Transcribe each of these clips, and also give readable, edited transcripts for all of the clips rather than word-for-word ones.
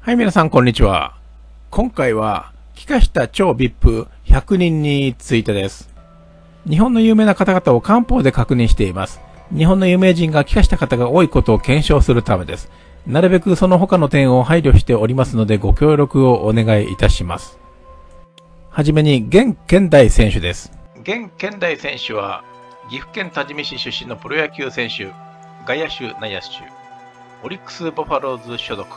はい、皆さん、こんにちは。今回は、帰化した超 VIP100 人についてです。日本の有名な方々を漢方で確認しています。日本の有名人が帰化した方が多いことを検証するためです。なるべくその他の点を配慮しておりますので、ご協力をお願いいたします。はじめに、現健大選手です。現健大選手は、岐阜県多治見市出身のプロ野球選手、外野手、内野手、オリックス・バファローズ所属。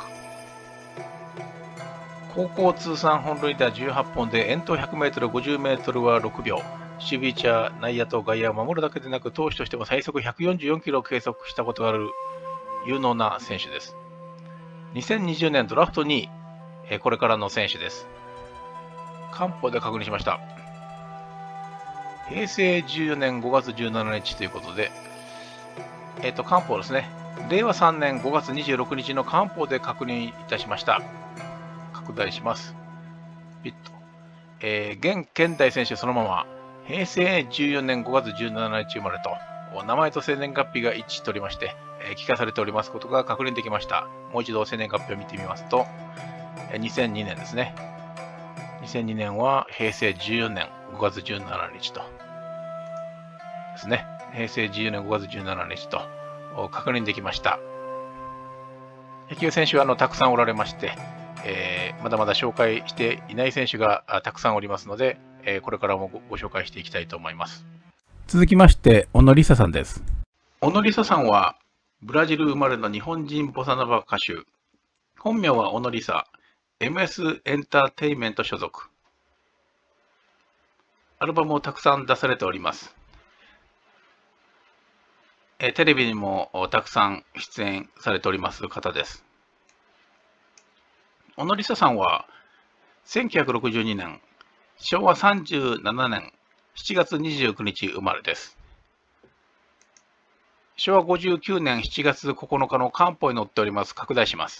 高校通算本塁打18本で遠投 100m、50m は6秒。守備位置は内野と外野を守るだけでなく、投手としても最速144キロを計測したことがある有能な選手です。2020年ドラフト2位、これからの選手です。漢方で確認しました。平成14年5月17日ということで、漢方ですね。令和3年5月26日の漢方で確認いたしました。拡大します。ピッと。現健大選手そのまま、平成14年5月17日生まれと、名前と生年月日が一致しておりまして、記載されておりますことが確認できました。もう一度生年月日を見てみますと、2002年ですね。2002年は平成14年5月17日と。ですね。平成14年5月17日と確認できました。野球選手はたくさんおられまして、まだまだ紹介していない選手がたくさんおりますので、これからもご紹介していきたいと思います。続きまして、小野梨沙さんです。小野梨沙さんは、ブラジル生まれの日本人ボサノバ歌手。本名は小野梨沙、MS エンターテイメント所属。アルバムをたくさん出されております。テレビにもたくさん出演されております方です。小野梨沙さんは1962年、昭和37年7月29日生まれです。昭和59年7月9日の漢方に載っております。拡大します。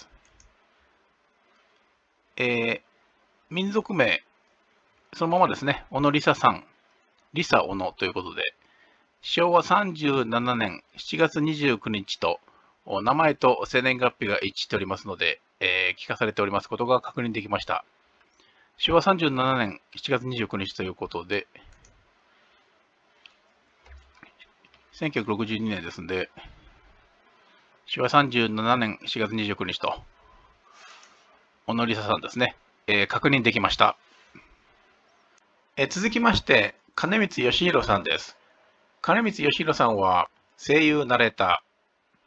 民族名、そのままですね。小野梨沙さん、梨沙小野ということで、昭和37年7月29日と、名前と生年月日が一致しておりますので、聞かされておりますことが確認できました。昭和37年7月29日ということで、1962年ですので、昭和37年7月29日と、小野梨沙さんですね、確認できました。続きまして、金光義弘さんです。金光義弘さんは声優ナレーター。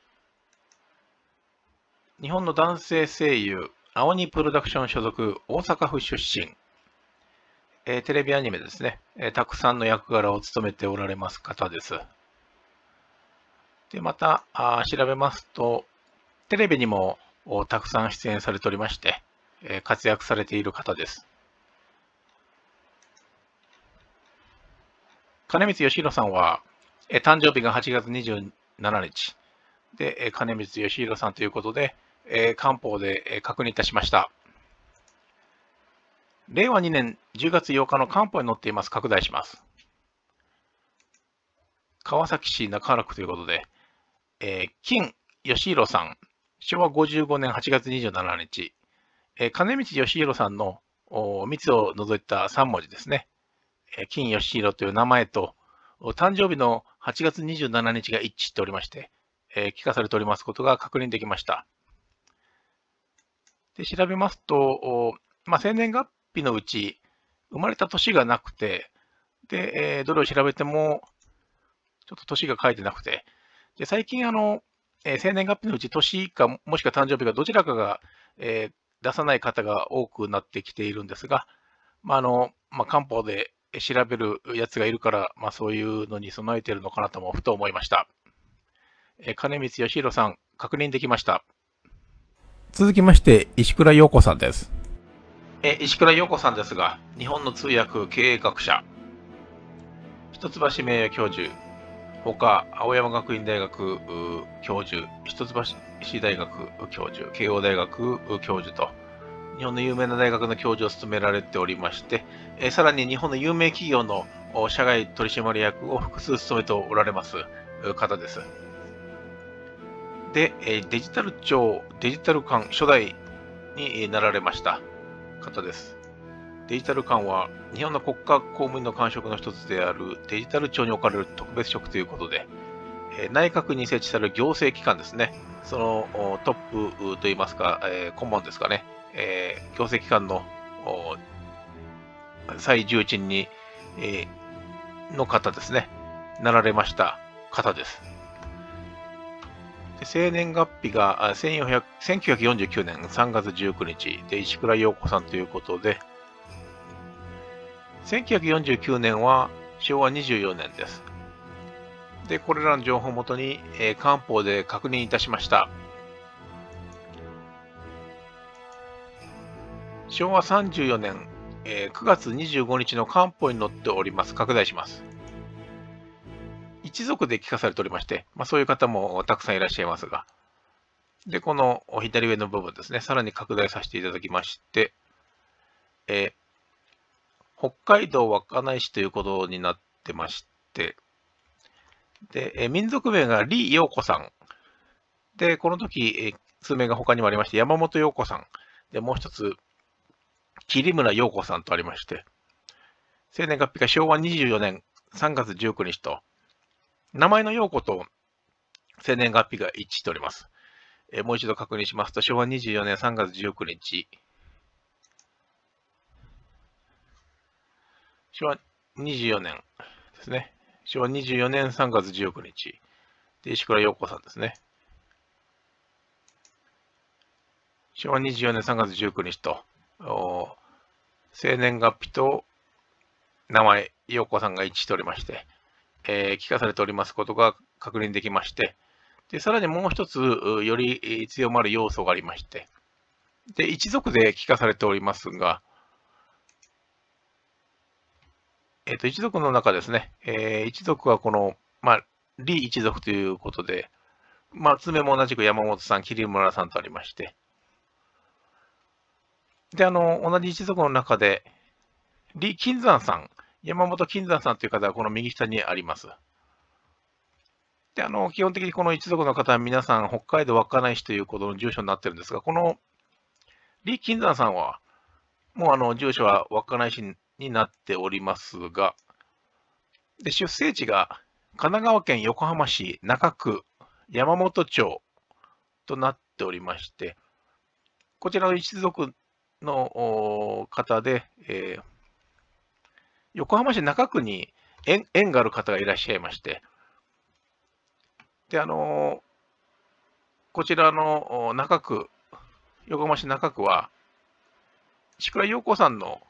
日本の男性声優、青鬼プロダクション所属、大阪府出身。テレビアニメですね、たくさんの役柄を務めておられます方です。で、また調べますと、テレビにもたくさん出演されておりまして、活躍されている方です。金光義弘さんは、誕生日が8月27日で、金光義弘さんということで、漢方で確認いたしました。令和2年10月8日の漢方に載っています。拡大します。川崎市中原区ということで、金義弘さん、昭和55年8月27日、金光義弘さんの密を除いた3文字ですね。金義弘という名前と、誕生日の8月27日が一致しておりまして、聞かされておりますことが確認できました。で、調べますと、生年月日のうち、生まれた年がなくて、で、どれを調べても、ちょっと年が書いてなくて、で最近生年月日のうち年か、もしくは誕生日か、どちらかが、出さない方が多くなってきているんですが、漢方で調べるやつがいるから、そういうのに備えているのかなともふと思いました。金光義弘さん、確認できました。続きまして、石倉陽子さんです。石倉陽子さんですが、日本の通訳経営学者、一橋名誉教授、他、青山学院大学教授、一橋大学教授、慶応大学教授と、日本の有名な大学の教授を務められておりまして、さらに日本の有名企業の社外取締役を複数務めておられます方です。で、デジタル庁、デジタル館初代になられました方です。デジタル官は日本の国家公務員の官職の一つであるデジタル庁に置かれる特別職ということで、内閣に設置される行政機関ですね。そのトップといいますか、顧問ですかね。行政機関の最重鎮に、の方ですね。なられました方です。で生年月日が1949年3月19日で石倉洋子さんということで、1949年は昭和24年です。で、これらの情報をもとに、官報で確認いたしました。昭和34年、9月25日の官報に載っております。拡大します。一族で聞かされておりまして、そういう方もたくさんいらっしゃいますが、で、この左上の部分ですね、さらに拡大させていただきまして、北海道稚内市ということになってまして、で、民族名が李陽子さん。で、この時、通名が他にもありまして、山本陽子さん。で、もう一つ、桐村陽子さんとありまして、生年月日が昭和24年3月19日と、名前の陽子と生年月日が一致しております。もう一度確認しますと、昭和24年3月19日、昭和24年ですね。昭和24年3月19日。で、石倉陽子さんですね。昭和24年3月19日と、生年月日と名前、陽子さんが一致しておりまして、聞かされておりますことが確認できまして、で、さらにもう一つ、より強まる要素がありまして、で、一族で聞かされておりますが、一族の中ですね、一族はこの、李一族ということで、爪も同じく山本さん、桐村さんとありまして、で、同じ一族の中で、李金山さん、山本金山さんという方はこの右下にあります。で、基本的にこの一族の方は皆さん北海道稚内市ということの住所になってるんですが、この李金山さんは、もう住所は稚内市になっておりますが、で、出生地が神奈川県横浜市中区山本町となっておりまして、こちらの一族の方で、横浜市中区に縁がある方がいらっしゃいまして、で、こちらの中区、横浜市中区は、石倉陽子さんの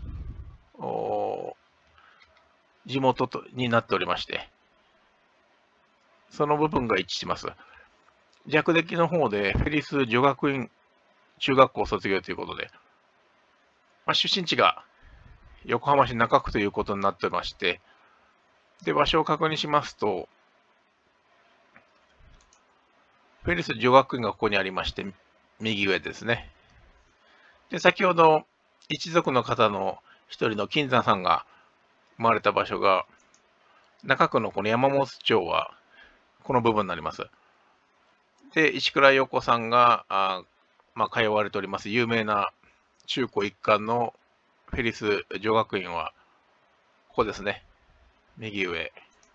地元になっておりまして、その部分が一致します。略歴の方で、フェリス女学院中学校卒業ということで、出身地が横浜市中区ということになってまして、で、場所を確認しますと、フェリス女学院がここにありまして、右上ですね。で、先ほど、一族の方の一人の金山さんが生まれた場所が、中区のこの山本町は、この部分になります。で、石倉陽子さんが、通われております有名な中高一貫のフェリス女学院は、ここですね。右上。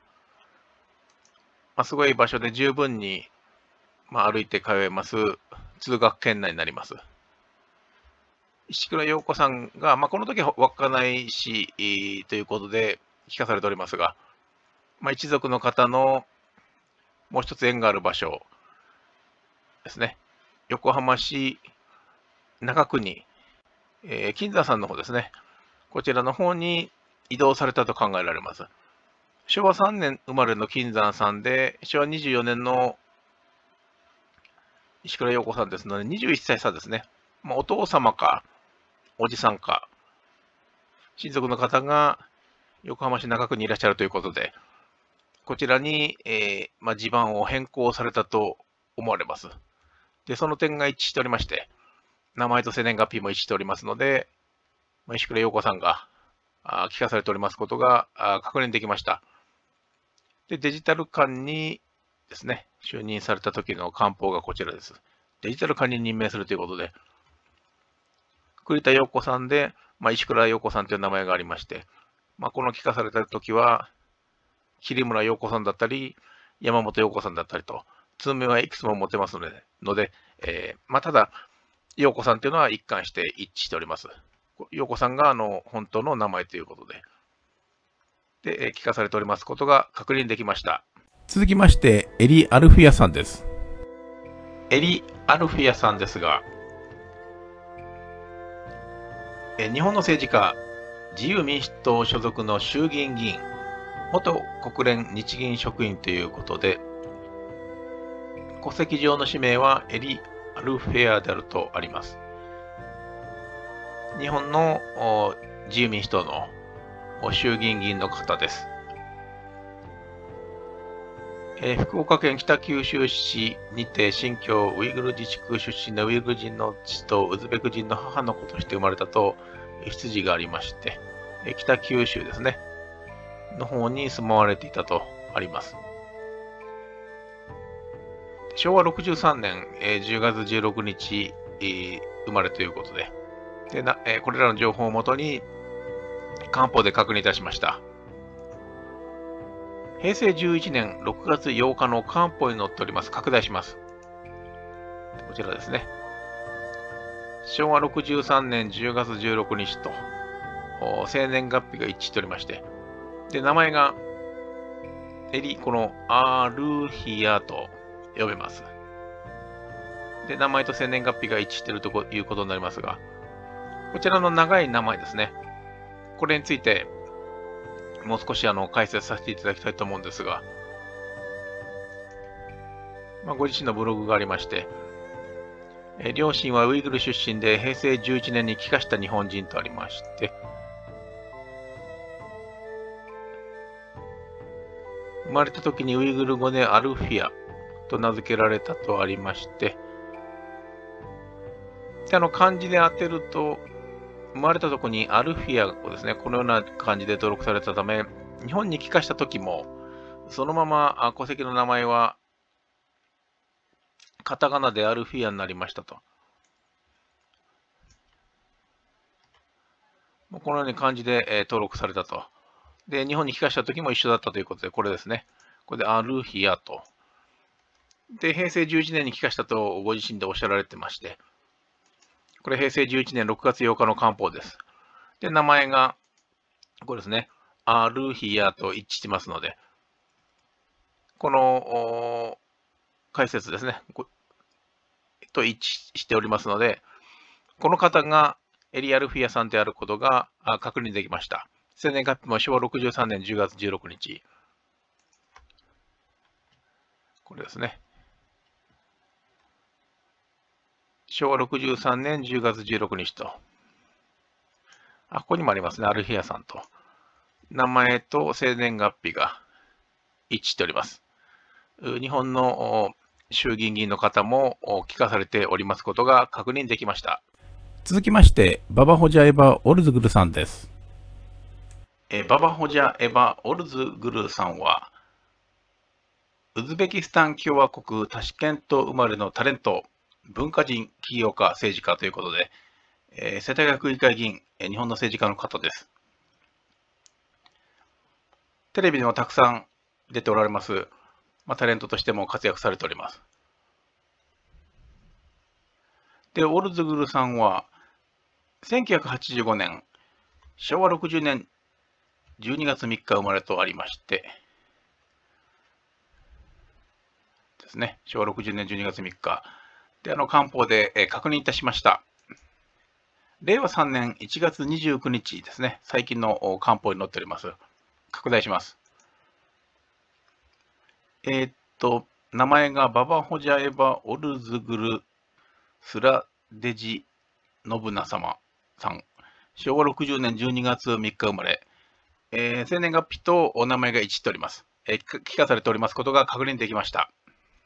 すごい場所で十分に、歩いて通えます通学圏内になります。石倉陽子さんが、この時は稚内市ということで聞かされておりますが、一族の方のもう一つ縁がある場所ですね。横浜市中区に、金山さんの方ですね。こちらの方に移動されたと考えられます。昭和3年生まれの金山さんで、昭和24年の石倉陽子さんですので、21歳差ですね。お父様か、おじさんか、親族の方が横浜市中区にいらっしゃるということで、こちらに、地盤を変更されたと思われます。で、その点が一致しておりまして、名前と生年月日も一致しておりますので、石倉陽子さんが聞かされておりますことが確認できました。で、デジタル官にですね、就任された時の官報がこちらです。デジタル官に任命するということで、 栗田陽子さんで、石倉陽子さんという名前がありまして、この聞かされたときは、桐村陽子さんだったり、山本陽子さんだったりと、通名はいくつも持てますので、ただ、陽子さんというのは一貫して一致しております。陽子さんが本当の名前ということで、聞かされておりますことが確認できました。続きまして、エリ・アルフィアさんです。エリ・アルフィアさんですが、日本の政治家、自由民主党所属の衆議院議員、元国連日銀職員ということで、戸籍上の氏名はエリ・アルフェアであるとあります。日本の自由民主党の衆議院議員の方です。福岡県北九州市にて新疆ウイグル自治区出身のウイグル人の父とウズベク人の母の子として生まれたと出自がありまして、北九州ですね、の方に住まわれていたとあります。昭和63年10月16日生まれということで、これらの情報をもとに官報で確認いたしました。平成11年6月8日の官報に載っております。拡大します。こちらですね。昭和63年10月16日と、生年月日が一致しておりまして、で、名前が、このアルヒアと呼べます。で、名前と生年月日が一致しているということになりますが、こちらの長い名前ですね。これについて、もう少し解説させていただきたいと思うんですが、ご自身のブログがありまして、両親はウイグル出身で平成11年に帰化した日本人とありまして、生まれた時にウイグル語でアルフィアと名付けられたとありまして、で漢字で当てると、生まれたとこにアルフィアをですね、このような感じで登録されたため、日本に帰化した時も、そのまま戸籍の名前はカタカナでアルフィアになりましたと。このように漢字で登録されたと。で、日本に帰化した時も一緒だったということで、これですね。これでアルフィアと。で、平成11年に帰化したとご自身でおっしゃられてまして、これ平成11年6月8日の官報です。で、名前が、これですね。アルフィアと一致してますので、この解説ですね。と一致しておりますので、この方がエリ・アルフィアさんであることが確認できました。生年月日も昭和63年10月16日。これですね。昭和63年10月16日と。ここにもありますね。アルフィアさんと。名前と生年月日が一致しております。日本の衆議院議員の方も聞かされておりますことが確認できました。続きまして、ババホジャエバ・オルズグルさんです。ババホジャエバ・オルズグルさんは、ウズベキスタン共和国タシケント生まれのタレント、文化人、起業家、政治家ということで、世田谷区議会議員、日本の政治家の方です。テレビでもたくさん出ておられます、タレントとしても活躍されております。で、オルズグルさんは、1985年、昭和60年12月3日生まれとありまして、ですね、昭和60年12月3日。で、官報で確認いたしました。令和3年1月29日ですね、最近の官報に載っております。拡大します。名前がババホジャエバ・オルズグル・スラデジ・ノブナ様さん。昭和60年12月3日生まれ。生年月日とお名前が一致しております。聞かされておりますことが確認できました。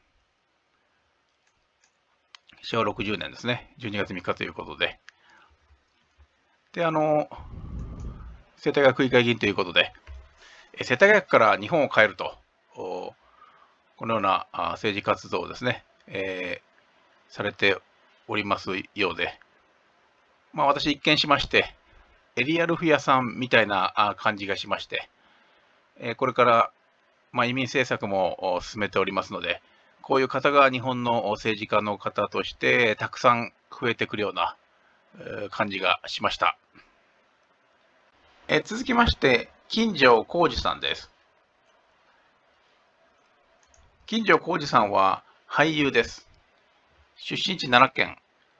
昭和60年ですね。12月3日ということで。で、世田谷区議会議員ということで、世田谷区から日本を変えると、このような政治活動をですね、されておりますようで、 私一見しまして、エリアルフ屋さんみたいな感じがしまして、これから移民政策も進めておりますので、こういう方が日本の政治家の方としてたくさん増えてくるような感じがしました。続きまして、金城浩二さんです。金城浩二さんは俳優です。出身地奈良県。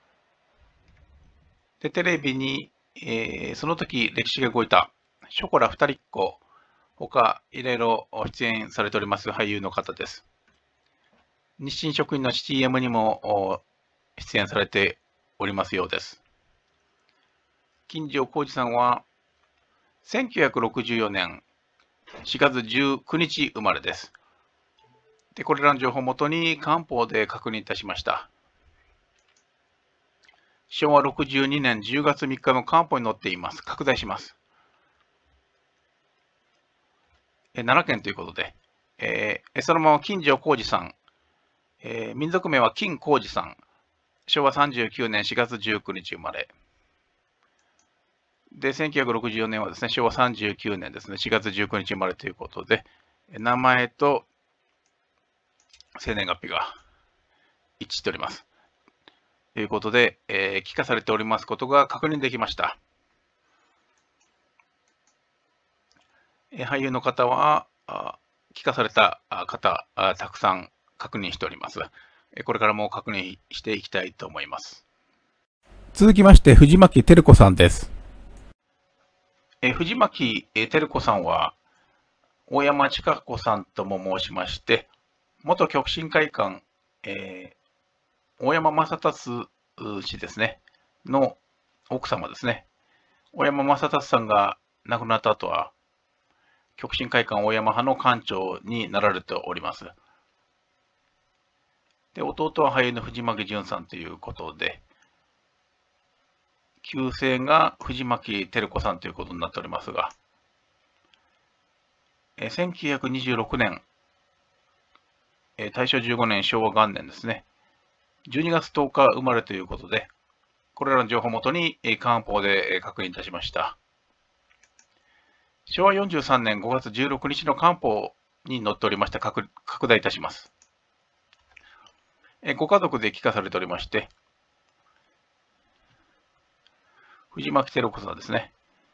で、テレビに、その時歴史が動いたショコラ二人っ子、他いろいろ出演されております俳優の方です。日清食品の CM にも出演されておりますようです。金城浩二さんは1964年4月19日生まれです。で、これらの情報をもとに官報で確認いたしました。昭和62年10月3日の官報に載っています。拡大します。奈良県ということで、そのまま金城浩二さん、民族名は金浩二さん、昭和39年4月19日生まれ。で、1964年はですね、昭和39年ですね、4月19日生まれということで、名前と生年月日が一致しております。ということで、聞かされておりますことが確認できました。俳優の方は、聞かされた方、たくさん確認しております。これからも確認していきたいと思います。 続きまして、藤巻照子さんです。 藤巻照子さんは、大山千佳子さんとも申しまして、元極真会館、大山正達氏ですね、の奥様ですね。大山正達さんが亡くなった後は、極真会館大山派の館長になられております。で、弟は俳優の藤巻淳さんということで、旧姓が藤巻照子さんということになっておりますが、1926年、大正15年昭和元年ですね、12月10日生まれということで、これらの情報をもとに官報で確認いたしました。昭和43年5月16日の官報に載っておりました。拡大いたします。ご家族で聞かされておりまして、藤巻照子さんですね。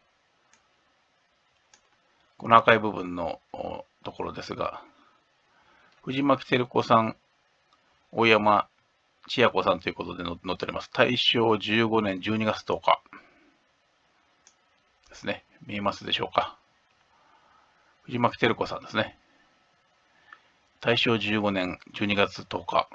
この赤い部分のところですが、藤巻照子さん、大山千夜子さんということで載っております。大正15年12月10日ですね。見えますでしょうか。藤巻照子さんですね。大正15年12月10日。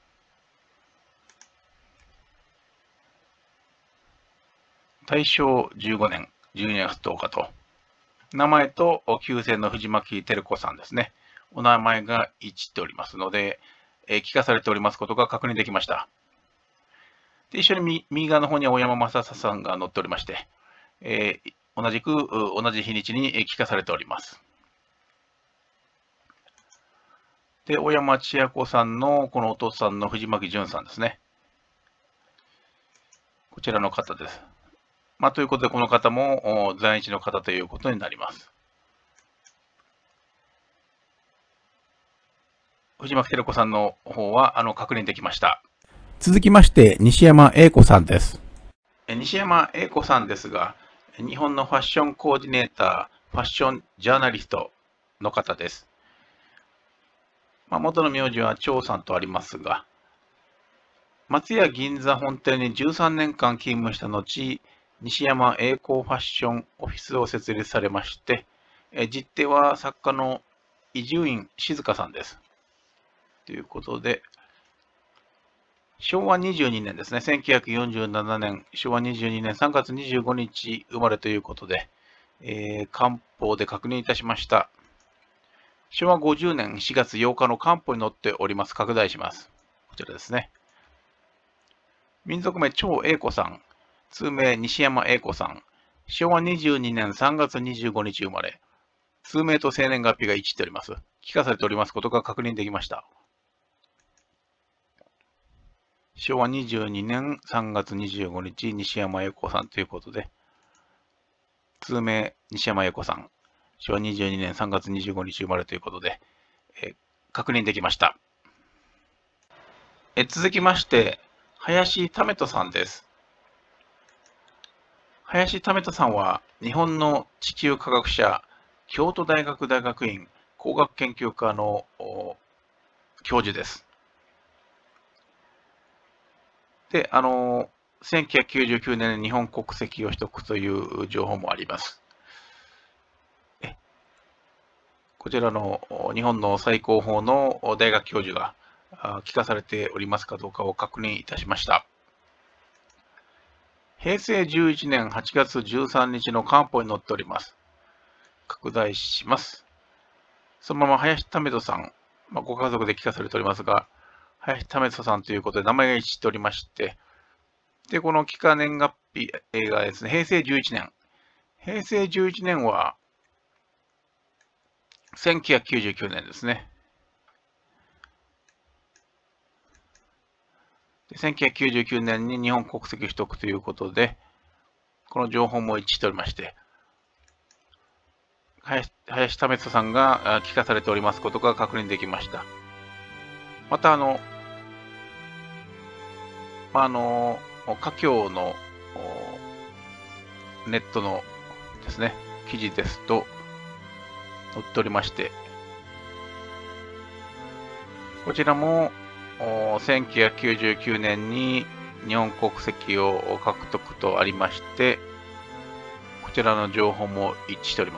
大正15年12月10日と、名前と旧姓の藤巻照子さんですね。お名前が一致しておりますので、聞かされておりますことが確認できました。で、一緒に右側の方には大山正さんが載っておりまして、同じ日にちに聞かされております。で、大山千夜子さんのこのお父さんの藤巻淳さんですね。こちらの方です。ということで、この方も在日の方ということになります。藤巻照子さんの方は確認できました。 続きまして、西山英子さんです。 西山英子さんですが、日本のファッションコーディネーター、ファッションジャーナリストの方です。元の名字は張さんとありますが、松屋銀座本店に13年間勤務した後、西山英子ファッションオフィスを設立されまして、実手は作家の伊集院静香さんです。ということで、昭和22年ですね、1947年、昭和22年3月25日生まれということで、官報で確認いたしました。昭和50年4月8日の官報に載っております。拡大します。こちらですね。民族名、張英子さん。通名、西山英子さん。昭和22年3月25日生まれ。通名と生年月日が一致しております。聞かされておりますことが確認できました。 昭和22年3月25日、西山栄子さんということで、通名西山栄子さん、昭和22年3月25日生まれということで、確認できました。続きまして、林為人さんです。林為人さんは、日本の地球科学者、京都大学大学院工学研究科の教授です。で、1999年に日本国籍を取得という情報もあります。こちらの日本の最高峰の大学教授が聞かされておりますかどうかを確認いたしました。平成11年8月13日の官報に載っております。拡大します。そのまま林為人さん、ご家族で聞かされておりますが、林為人さんということで名前が一致しておりまして、で、この帰化年月日がですね、平成11年。平成11年は、1999年ですね。で1999年に日本国籍取得ということで、この情報も一致しておりまして、林為人さんが聞かされておりますことが確認できました。また、華僑のネットのですね、記事ですと載っておりまして、こちらも1999年に日本国籍を獲得とありまして、こちらの情報も一致しております。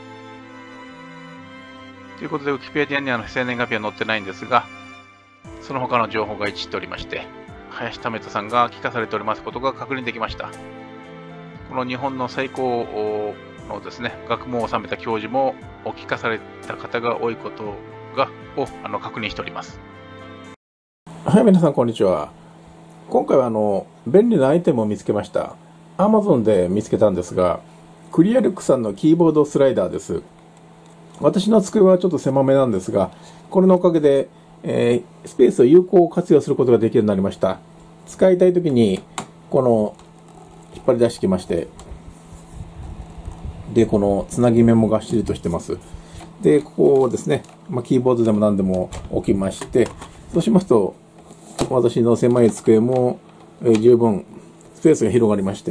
ということで、ウィキペディアには生年月日は載ってないんですが、その他の情報が一致しておりまして、林為人さんが聞かされておりますことが確認できました。この日本の最高のですね、学問を収めた教授も聞かされた方が多いことを確認しております。 はい、皆さんこんにちは。今回は便利なアイテムを見つけました。Amazon で見つけたんですが、クリアルックさんのキーボードスライダーです。私の机はちょっと狭めなんですが、これのおかげで、スペースを有効活用することができるようになりました。使いたいときに、この、引っ張り出してきまして、で、このつなぎ目もがっしりとしてます。で、ここをですね、キーボードでも何でも置きまして、そうしますと、私の狭い机も、十分スペースが広がりまして、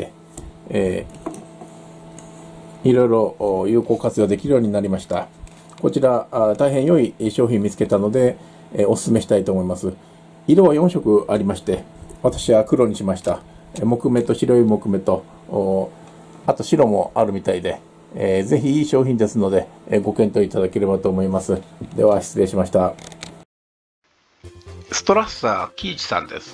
いろいろ有効活用できるようになりました。こちら、大変良い商品見つけたので、お勧めしたいと思います。色は4色ありまして、私は黒にしました。木目と白い木目と、あと白もあるみたいで、ぜひいい商品ですので、ご検討いただければと思います。では、失礼しました。 ストラッサー・キイチさんです。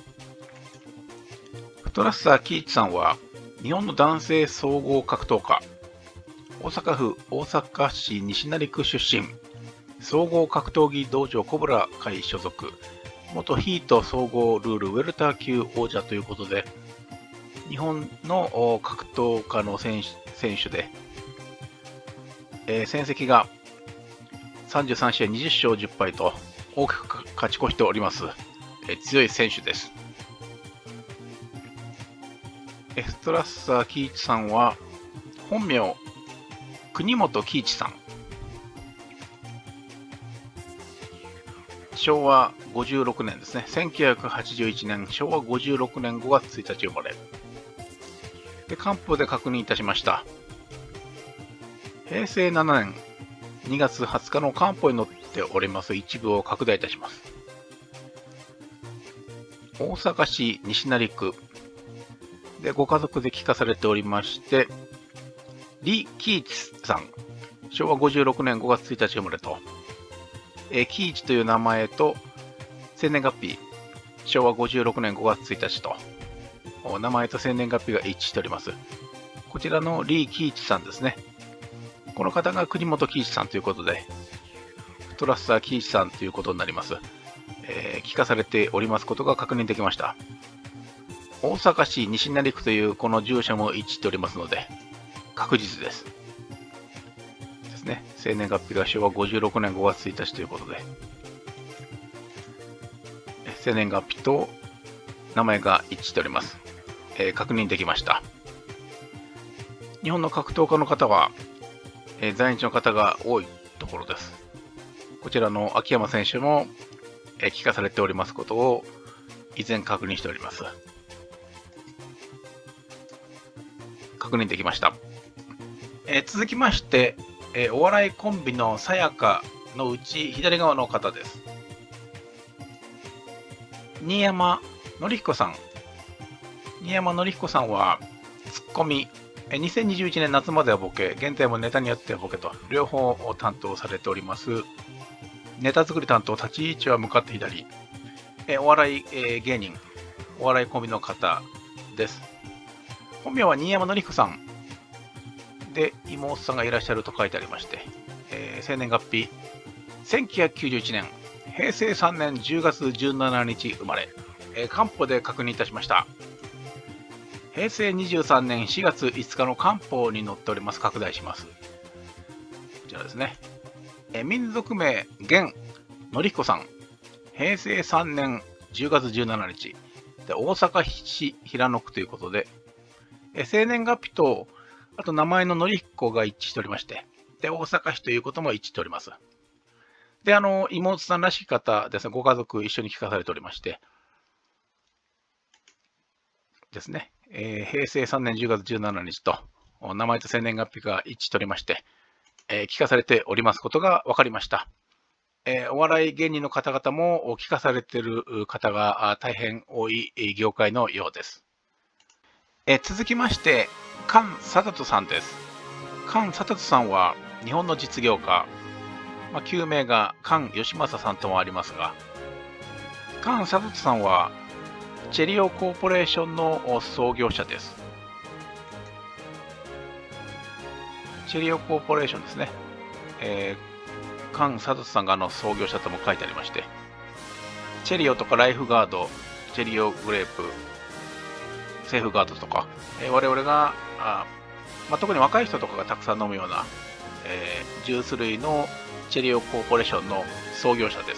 ストラッサー・キイチさんは、日本の男性総合格闘家、大阪府大阪市西成区出身、総合格闘技道場コブラ会所属、元ヒート総合ルールウェルター級王者ということで、日本の格闘家の選手で、戦績が33試合20勝10敗と大きく勝ち越しております。強い選手です。ストラッサー・キイチさんは、本名、国本喜一さん。昭和56年ですね。1981年、昭和56年5月1日生まれ。で、官報で確認いたしました。平成7年2月20日の官報に載っております一部を拡大いたします。大阪市西成区でご家族で聞かされておりまして、李喜一さん、昭和56年5月1日生まれと、喜一という名前と生年月日、昭和56年5月1日と、名前と生年月日が一致しております。こちらの李喜一さんですね。この方が国本喜一さんということで、ストラッサー喜一さんということになります。聞かされておりますことが確認できました。大阪市西成区というこの住所も一致しておりますので、確実です。ですね。生年月日が昭和56年5月1日ということで。 生年月日と名前が一致しております。確認できました。日本の格闘家の方は、在日の方が多いところです。こちらの秋山選手も、帰化されておりますことを以前確認しております。確認できました。続きまして、お笑いコンビのさやかのうち左側の方です。新山紀彦さん。新山紀彦さんはツッコミ、2021年夏まではボケ、現在もネタによってはボケと両方を担当されております。ネタ作り担当、立ち位置は向かって左。お笑い、芸人、お笑いコンビの方です。本名は新山紀彦さんで、妹さんがいらっしゃると書いてありまして、生年月日、1991年、平成3年10月17日生まれ、官報で確認いたしました。平成23年4月5日の官報に載っております。拡大します。こちらですね。民族名、源紀彦さん。平成3年10月17日。で大阪市平野区ということで、生年月日と、あと名前の紀彦が一致しておりまして、で、大阪市ということも一致しております。で、妹さんらしい方ですね、ご家族一緒に聞かされておりまして、ですね、平成3年10月17日と、名前と生年月日が一致しておりまして、聞かされておりますことが分かりました。お笑い芸人の方々も聞かされている方が大変多い業界のようです。続きまして、菅貞人さんです。菅貞人さんは日本の実業家、旧名が菅義正さんともありますが、菅貞人さんはチェリオコーポレーションの創業者です。チェリオコーポレーションですね。菅貞人さんが創業者とも書いてありまして、チェリオとかライフガード、チェリオグレープ、セーフガードとか、我々が特に若い人とかがたくさん飲むような、ジュース類のチェリオコーポレーションの創業者です。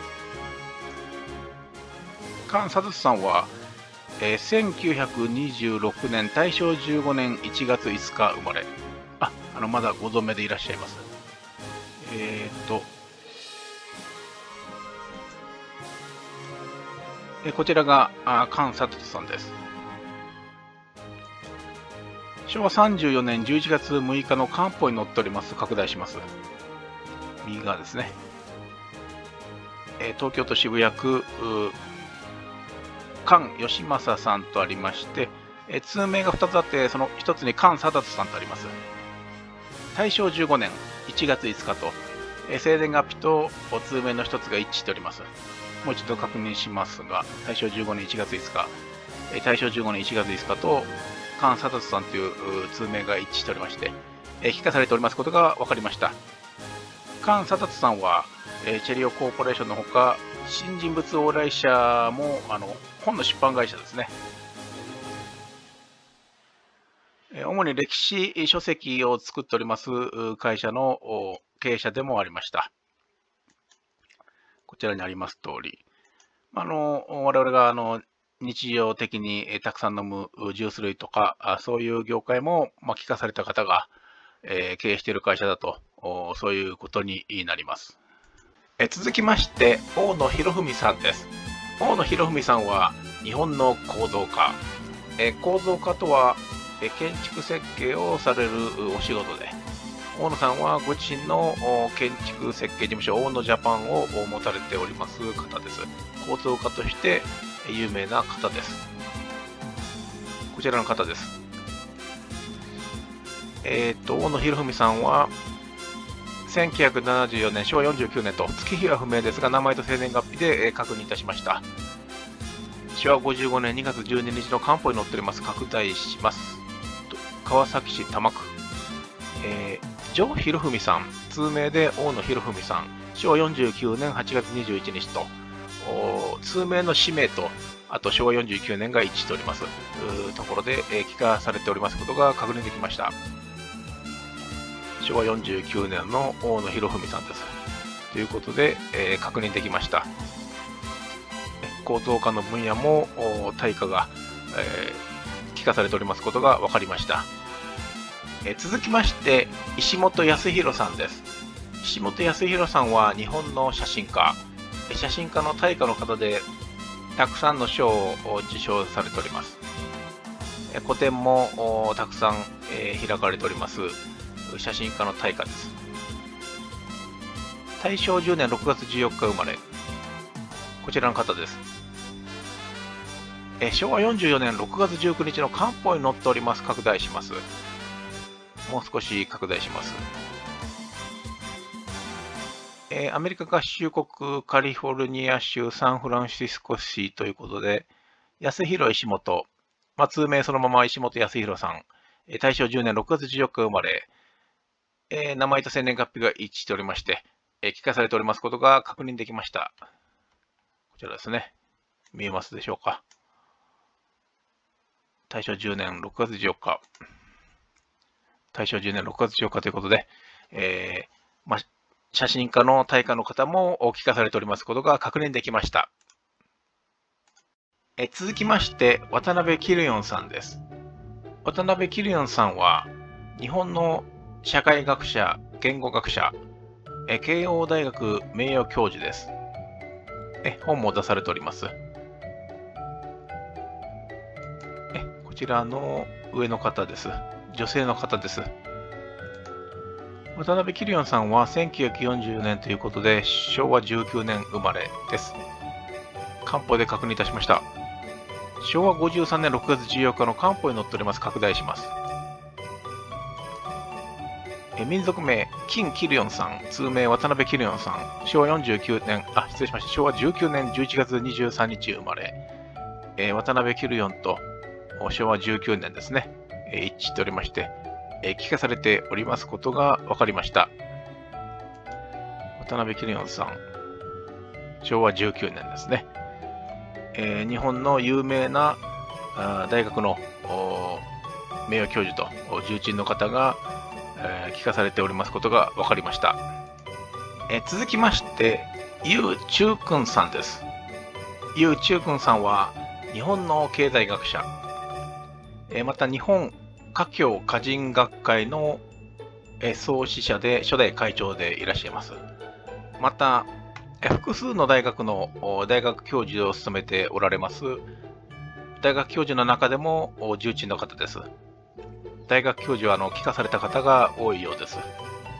菅貞人さんは、1926年大正15年1月5日生まれ。まだご存命でいらっしゃいます。こちらが菅貞人さんです。昭和34年11月6日の官報に載っております。拡大します。右側ですね。東京都渋谷区、菅義正さんとありまして、通名が2つあって、その1つに菅貞人さんとあります。大正15年1月5日と、生年月日と通名の1つが一致しております。もう一度確認しますが、大正15年1月5日、大正15年1月5日と、菅貞人さんという通名が一致しておりまして、聞かされておりますことが分かりました。菅貞人さんは、チェリオコーポレーションのほか、新人物往来社も本の出版会社ですね。主に歴史書籍を作っております会社の経営者でもありました。こちらにあります通り、我々が日常的にたくさん飲むジュース類とか、そういう業界も聞かされた方が経営している会社だと、そういうことになります。続きまして、大野博文さんです。大野博文さんは日本の構造家。構造家とは建築設計をされるお仕事で、大野さんはご自身の建築設計事務所大野ジャパンを持たれております方です。構造家として有名な方です。こちらの方です。大野博文さんは1974年、昭和49年と、月日は不明ですが、名前と生年月日で確認いたしました。昭和55年2月12日の官報に載っております。拡大します。川崎市多摩区。城博文さん、通名で大野博文さん、昭和49年8月21日と、通名の氏名と、あと昭和49年が一致しておりますところで、聞かされておりますことが確認できました。昭和49年の大野博文さんです。ということで、確認できました。 口増加の分野も対価が、聞かされておりますことが分かりました。続きまして石本康弘さんです。石本康弘さんは日本の写真家の大家の方で、たくさんの賞を受賞されております。個展もたくさん開かれております写真家の大家です。大正10年6月14日生まれ、こちらの方です。昭和44年6月19日の官報に載っております。拡大します。もう少し拡大します。アメリカ合衆国カリフォルニア州サンフランシスコ市ということで、康弘石本、通名そのまま石本康弘さん、大正10年6月14日生まれ、名前と生年月日が一致しておりまして、聞かされておりますことが確認できました。こちらですね。見えますでしょうか。大正10年6月14日。大正10年6月14日ということで、写真家の大家の方も聞かされておりますことが確認できました。続きまして、渡辺キルヨンさんです。渡辺キルヨンさんは、日本の社会学者、言語学者、慶応大学名誉教授です。本も出されております。こちらの上の方です。女性の方です。渡辺キルヨンさんは1940年ということで、昭和19年生まれです。官報で確認いたしました。昭和53年6月14日の官報に載っております。拡大します。民族名、金キルヨンさん、通名渡辺キルヨンさん、昭和49年、失礼しました。昭和19年11月23日生まれ、渡辺キルヨンと昭和19年ですね、一致しておりまして、聞かされておりますことが分かりました。渡辺キルヨンさん、昭和19年ですね。日本の有名な大学の名誉教授と重鎮の方が聞かされておりますことが分かりました。続きまして、ユウ・チュウクンさんです。ユウ・チュウクンさんは日本の経済学者、また日本華僑歌人学会の創始者で初代会長でいらっしゃいます。また、複数の大学の大学教授を務めておられます。大学教授の中でも重鎮の方です。大学教授は聞かされた方が多いようです。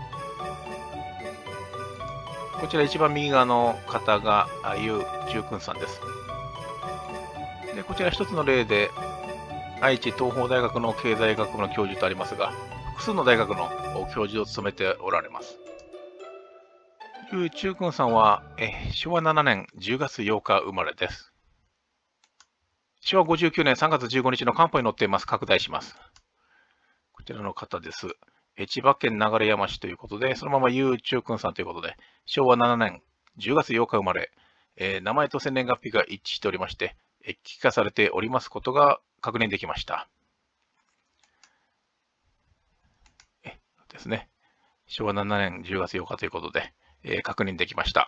こちら一番右側の方がユウ・チュウクンさんです。でこちら一つの例で、愛知東邦大学の経済学部の教授とありますが、複数の大学の教授を務めておられます。ユウ・チュウクンさんは昭和7年10月8日生まれです。昭和59年3月15日の官報に載っています。拡大します。こちらの方です。千葉県流山市ということで、そのままユウ・チュウクンさんということで、昭和7年10月8日生まれ、名前と生年月日が一致しておりまして、聞かされておりますことが確認できました。ですね。昭和7年10月8日ということで、確認できました。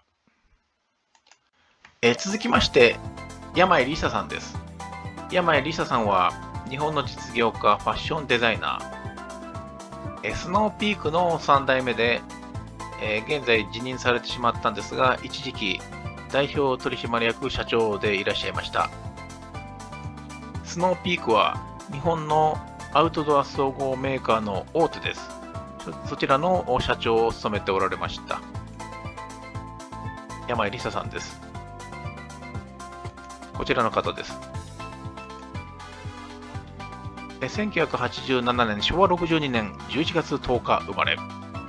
続きまして、山井梨沙さんです。山井梨沙さんは日本の実業家、ファッションデザイナー、スノーピークの3代目で、現在辞任されてしまったんですが、一時期代表取締役社長でいらっしゃいました。スノーピークは日本のアウトドア総合メーカーの大手です。そちらの社長を務めておられました。山井梨沙さんです。こちらの方です。1987年、昭和62年11月10日生まれ。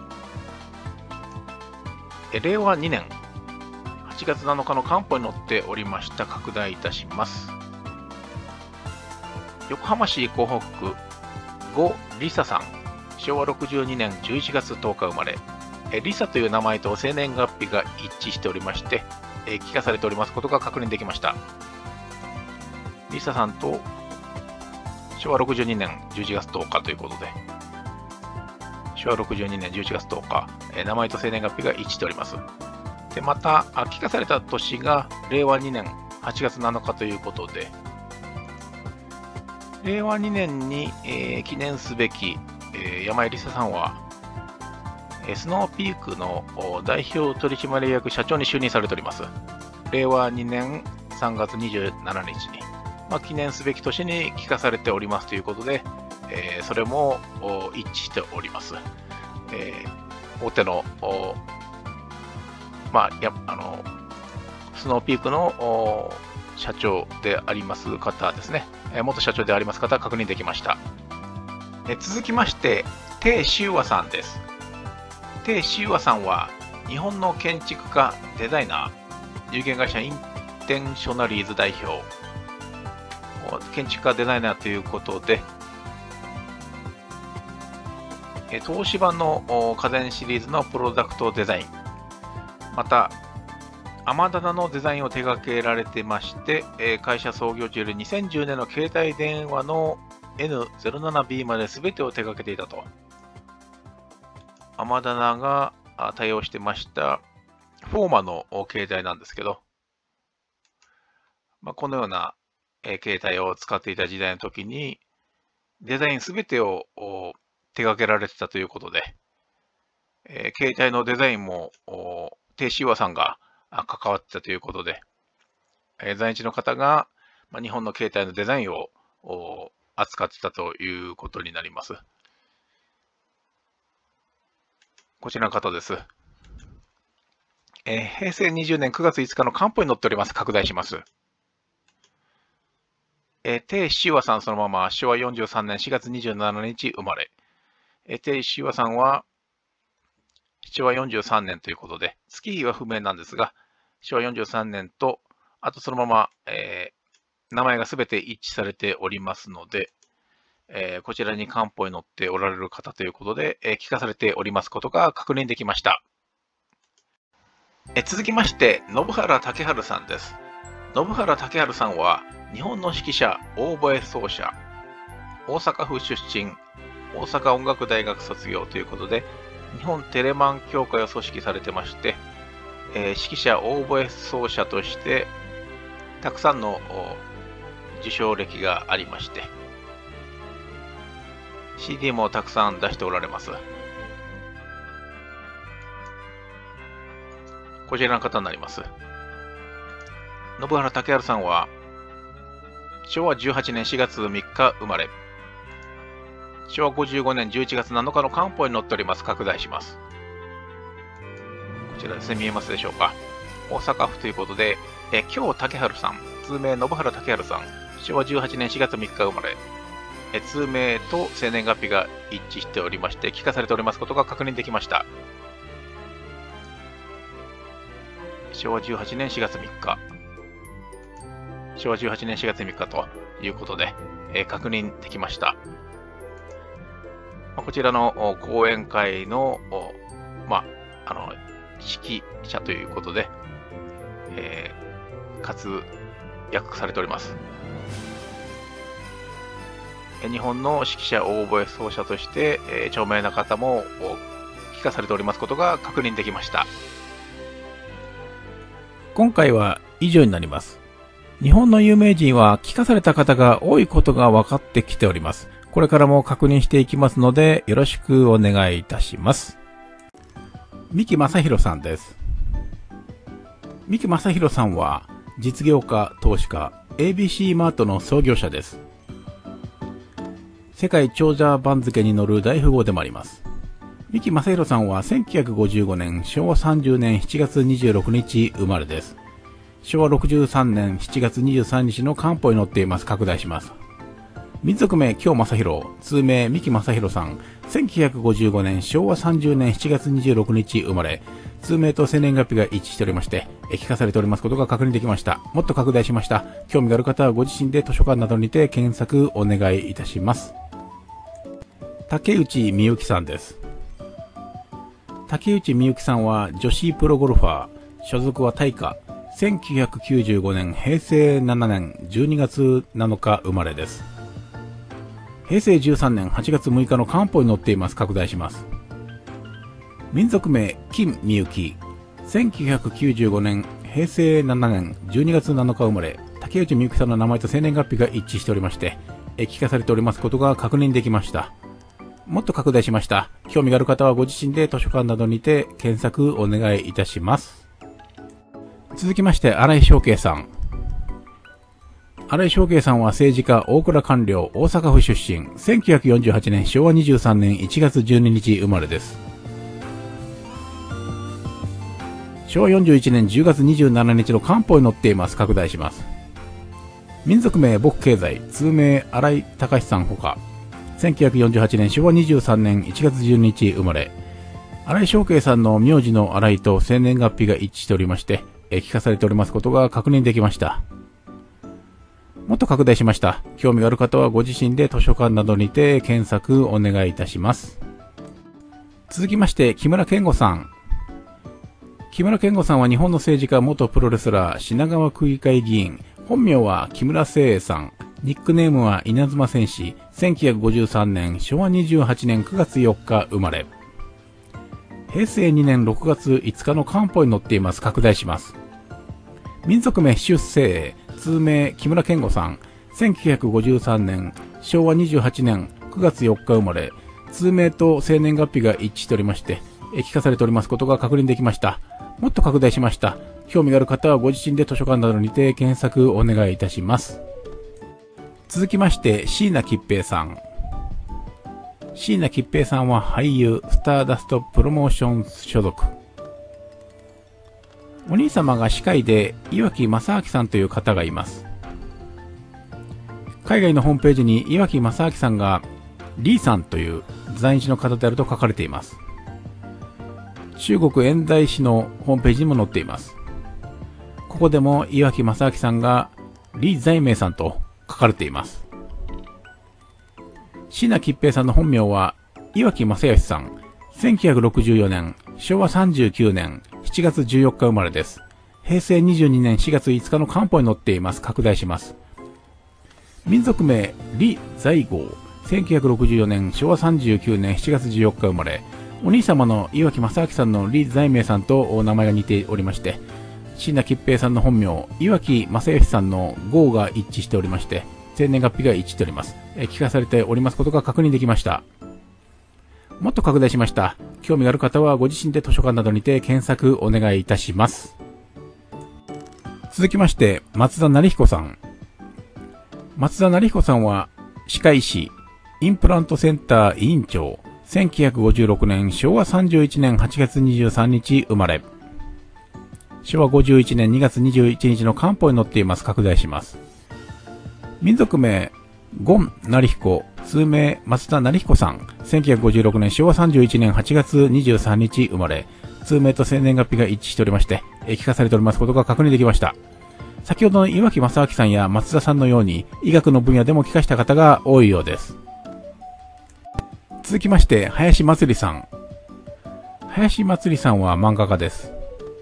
令和2年8月7日の官報に載っておりました。拡大いたします。横浜市港北区呉梨沙さん。昭和62年11月10日生まれ。梨沙という名前と生年月日が一致しておりまして、聞かされておりますことが確認できました。梨沙さんと昭和62年11月10日ということで、昭和62年11月10日、名前と生年月日が一致しております。で、また、聞かされた年が令和2年 8月7日ということで、令和2年に、記念すべき、山井梨沙さんは、スノーピークの代表取締役社長に就任されております。令和2年3月27日に、記念すべき年に聞かされておりますということで、それも一致しております。大手の、スノーピークの社長であります方ですね、元社長であります方、確認できました。続きまして、鄭秀和さんです。鄭秀和さんは、日本の建築家、デザイナー、有限会社インテンショナリーズ代表、建築家、デザイナーということで、東芝の家電シリーズのプロダクトデザイン、また、アマダナのデザインを手掛けられてまして、会社創業中で2010年の携帯電話の N07B まで全てを手掛けていたと。アマダナが対応してましたフォーマの携帯なんですけど、このような携帯を使っていた時代の時に、デザイン全てを手掛けられてたということで、携帯のデザインも鄭秀和さんが関わってたということで、在日の方が日本の携帯のデザインを扱ってたということになります。こちらの方です。平成20年9月5日の官報に載っております。拡大します。鄭秀和さんそのまま昭和43年4月27日生まれ。鄭秀和さんは昭和43年ということで、月は不明なんですが、昭和43年と、あとそのまま、名前がすべて一致されておりますので、こちらに官報に載っておられる方ということで、聞かされておりますことが確認できました。続きまして、信原武春さんです。信原武春さんは、日本の指揮者、オーボエ奏者、大阪府出身、大阪音楽大学卒業ということで、日本テレマン協会を組織されてまして、指揮者、オーボエ奏者として、たくさんの受賞歴がありまして、CD もたくさん出しておられます。こちらの方になります。信原武春さんは、昭和18年4月3日生まれ、昭和55年11月7日の官報に載っております。拡大します。こちらですね、見えますでしょうか。大阪府ということで、京武春さん、通名信原武春さん、昭和18年4月3日生まれ、通名と生年月日が一致しておりまして、聞かされておりますことが確認できました。昭和18年4月3日。昭和18年4月3日ということで、確認できました。こちらの講演会の、指揮者ということで、活躍されております。日本の指揮者、オーボエ奏者として、著名な方も聞かされておりますことが確認できました。 今回は以上になります。日本の有名人は聞かされた方が多いことが分かってきております。これからも確認していきますので、よろしくお願いいたします。三木正弘さんです。三木正弘さんは、実業家、投資家、ABC マートの創業者です。世界長者番付に載る大富豪でもあります。三木正弘さんは1955年昭和30年7月26日生まれです。昭和63年7月23日の官報に載っています。拡大します。民族名、京正弘、通名、三木正弘さん、1955年昭和30年7月26日生まれ、通名と生年月日が一致しておりまして、聞かされておりますことが確認できました。もっと拡大しました。興味がある方はご自身で図書館などにて検索お願いいたします。竹内美幸さんです。竹内美幸さんは女子プロゴルファー、所属は大化、1995年平成7年12月7日生まれです。平成13年8月6日の官報に載っています。拡大します。民族名、金美幸、1995年平成7年12月7日生まれ、竹内美幸さんの名前と生年月日が一致しておりまして、聞かされておりますことが確認できました。もっと拡大しました。興味がある方はご自身で図書館などにて検索お願いいたします。続きまして、新井翔慶さん。新井翔慶さんは政治家、大蔵官僚、大阪府出身、1948年昭和23年1月12日生まれです。昭和41年10月27日の官報に載っています。拡大します。民族名、牧経済、通名、新井隆さんほか、1948年昭和23年1月12日生まれ、新井翔慶さんの名字の新井と生年月日が一致しておりまして、聞かされておりますことが確認できました。もっと拡大しました。興味がある方はご自身で図書館などにて検索お願いいたします。続きまして、木村健吾さん。木村健吾さんは日本の政治家、元プロレスラー、品川区議会議員、本名は木村誠英さん、ニックネームは稲妻戦士、1953年、昭和28年9月4日生まれ。平成2年6月5日の官報に載っています。拡大します。民族名、出世、通名、木村健吾さん、1953年、昭和28年9月4日生まれ、通名と生年月日が一致しておりまして、聞かされておりますことが確認できました。もっと拡大しました。興味がある方はご自身で図書館などにて検索お願いいたします。続きまして、椎名桔平さん。椎名桔平さんは俳優、スターダストプロモーション所属。お兄様が歯科医で岩木正明さんという方がいます。海外のホームページに岩木正明さんがリーさんという在日の方であると書かれています。中国延大市のホームページにも載っています。ここでも岩木正明さんが李在明さんと書かれています。椎名桔平さんの本名は岩木正義さん、1964年、昭和39年7月14日生まれです。平成22年4月5日の官報に載っています。拡大します。民族名、李在剛、1964年、昭和39年7月14日生まれ、お兄様の岩木正明さんの李在明さんと名前が似ておりまして、椎名桔平さんの本名、岩木正義さんの号が一致しておりまして、生年月日が一致しております。聞かされておりますことが確認できました。もっと拡大しました。興味がある方はご自身で図書館などにて検索お願いいたします。続きまして、松田成彦さん。松田成彦さんは歯科医師、インプラントセンター委員長、1956年、昭和31年8月23日生まれ。昭和51年2月21日の官報に載っています。拡大します。民族名、権成彦、通名、松田成彦さん、1956年、昭和31年8月23日生まれ、通名と生年月日が一致しておりまして、聞かされておりますことが確認できました。先ほどの岩木正明さんや松田さんのように、医学の分野でも聞かした方が多いようです。続きまして、林まつりさん。林まつりさんは漫画家です。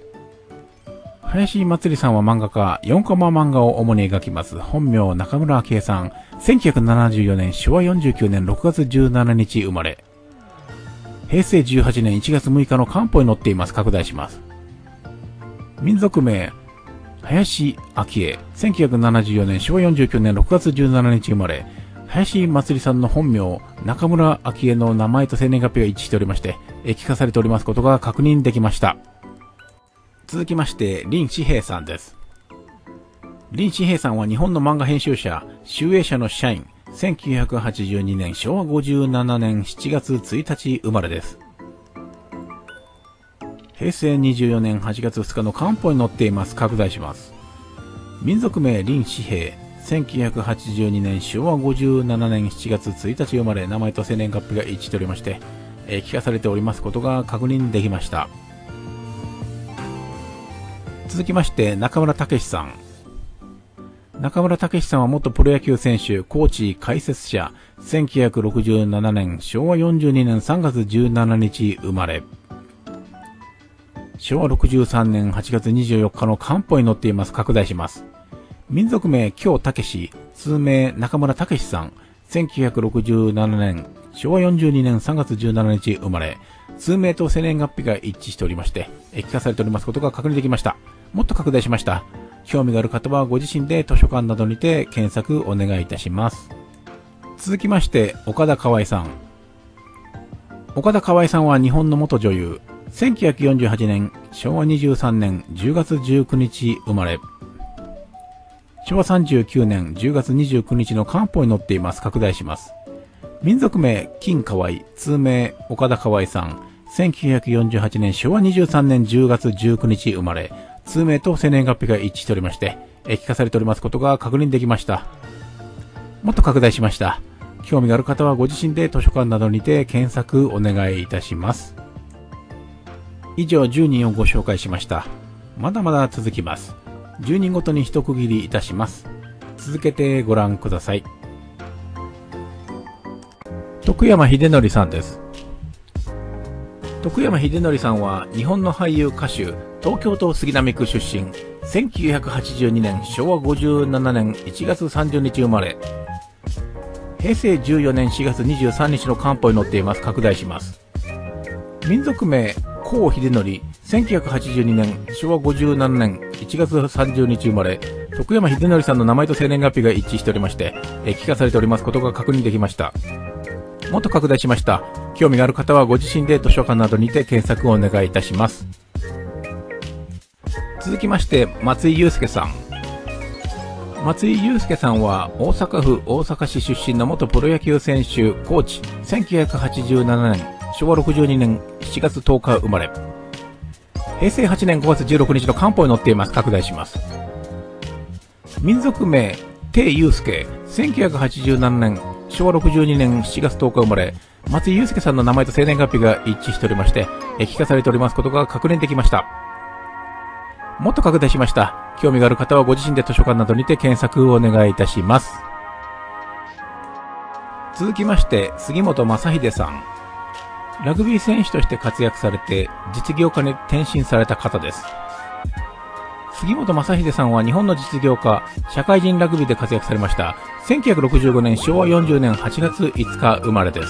林まつりさんは漫画家、4コマ漫画を主に描きます。本名、中村明恵さん。1974年、昭和49年6月17日生まれ。平成18年1月6日の官報に載っています。拡大します。民族名、林明恵。1974年、昭和49年6月17日生まれ。林まつりさんの本名、中村明恵の名前と生年月日が一致しておりまして、聞かされておりますことが確認できました。続きまして、林志平さんです。林志平さんは日本の漫画編集者、集英社の社員、1982年、昭和57年7月1日生まれです。平成24年8月2日の官報に載っています。拡大します。民族名、林志平。1982年、昭和57年7月1日生まれ、名前と生年月日が一致しておりまして、聞かされておりますことが確認できました。続きまして、中村武さん。中村武さんは元プロ野球選手、コーチ、解説者、1967年、昭和42年3月17日生まれ。昭和63年8月24日の官報に載っています。拡大します。民族名、京武史、通名、中村武さん、1967年、昭和42年3月17日生まれ、通名と生年月日が一致しておりまして、聞かされておりますことが確認できました。 もっと拡大しました。興味がある方はご自身で図書館などにて検索お願いいたします。続きまして、岡田河合さん。岡田河合さんは日本の元女優。1948年、昭和23年10月19日生まれ。昭和39年10月29日の官報に載っています。拡大します。民族名、金河合、通名、岡田河合さん。1948年、昭和23年10月19日生まれ。通名と生年月日が一致しておりまして、記化されておりますことが確認できました。もっと拡大しました。興味がある方はご自身で図書館などにて検索お願いいたします。以上10人をご紹介しました。まだまだ続きます。10人ごとに一区切りいたします。続けてご覧ください。徳山秀則さんです。徳山秀則さんは日本の俳優歌手、東京都杉並区出身、1982年昭和57年1月30日生まれ。平成14年4月23日の官報に載っています。拡大します。民族名、高秀則、1982年昭和57年1月30日生まれ。徳山秀則さんの名前と生年月日が一致しておりまして、記化されておりますことが確認できました。もっと拡大しました。興味がある方はご自身で図書館などにて検索をお願いいたします。続きまして、松井祐介さん。松井祐介さんは大阪府大阪市出身の元プロ野球選手、コーチ、1987年、昭和62年7月10日生まれ。平成8年5月16日の官報に載っています。拡大します。民族名、鄭祐介、1987年、昭和62年7月10日生まれ。松井祐介さんの名前と生年月日が一致しておりまして、記化されておりますことが確認できました。もっと拡大しました。興味がある方はご自身で図書館などにて検索をお願いいたします。続きまして、杉本正秀さん。ラグビー選手として活躍されて、実業家に転身された方です。杉本正秀さんは日本の実業家、社会人ラグビーで活躍されました。1965年昭和40年8月5日生まれです。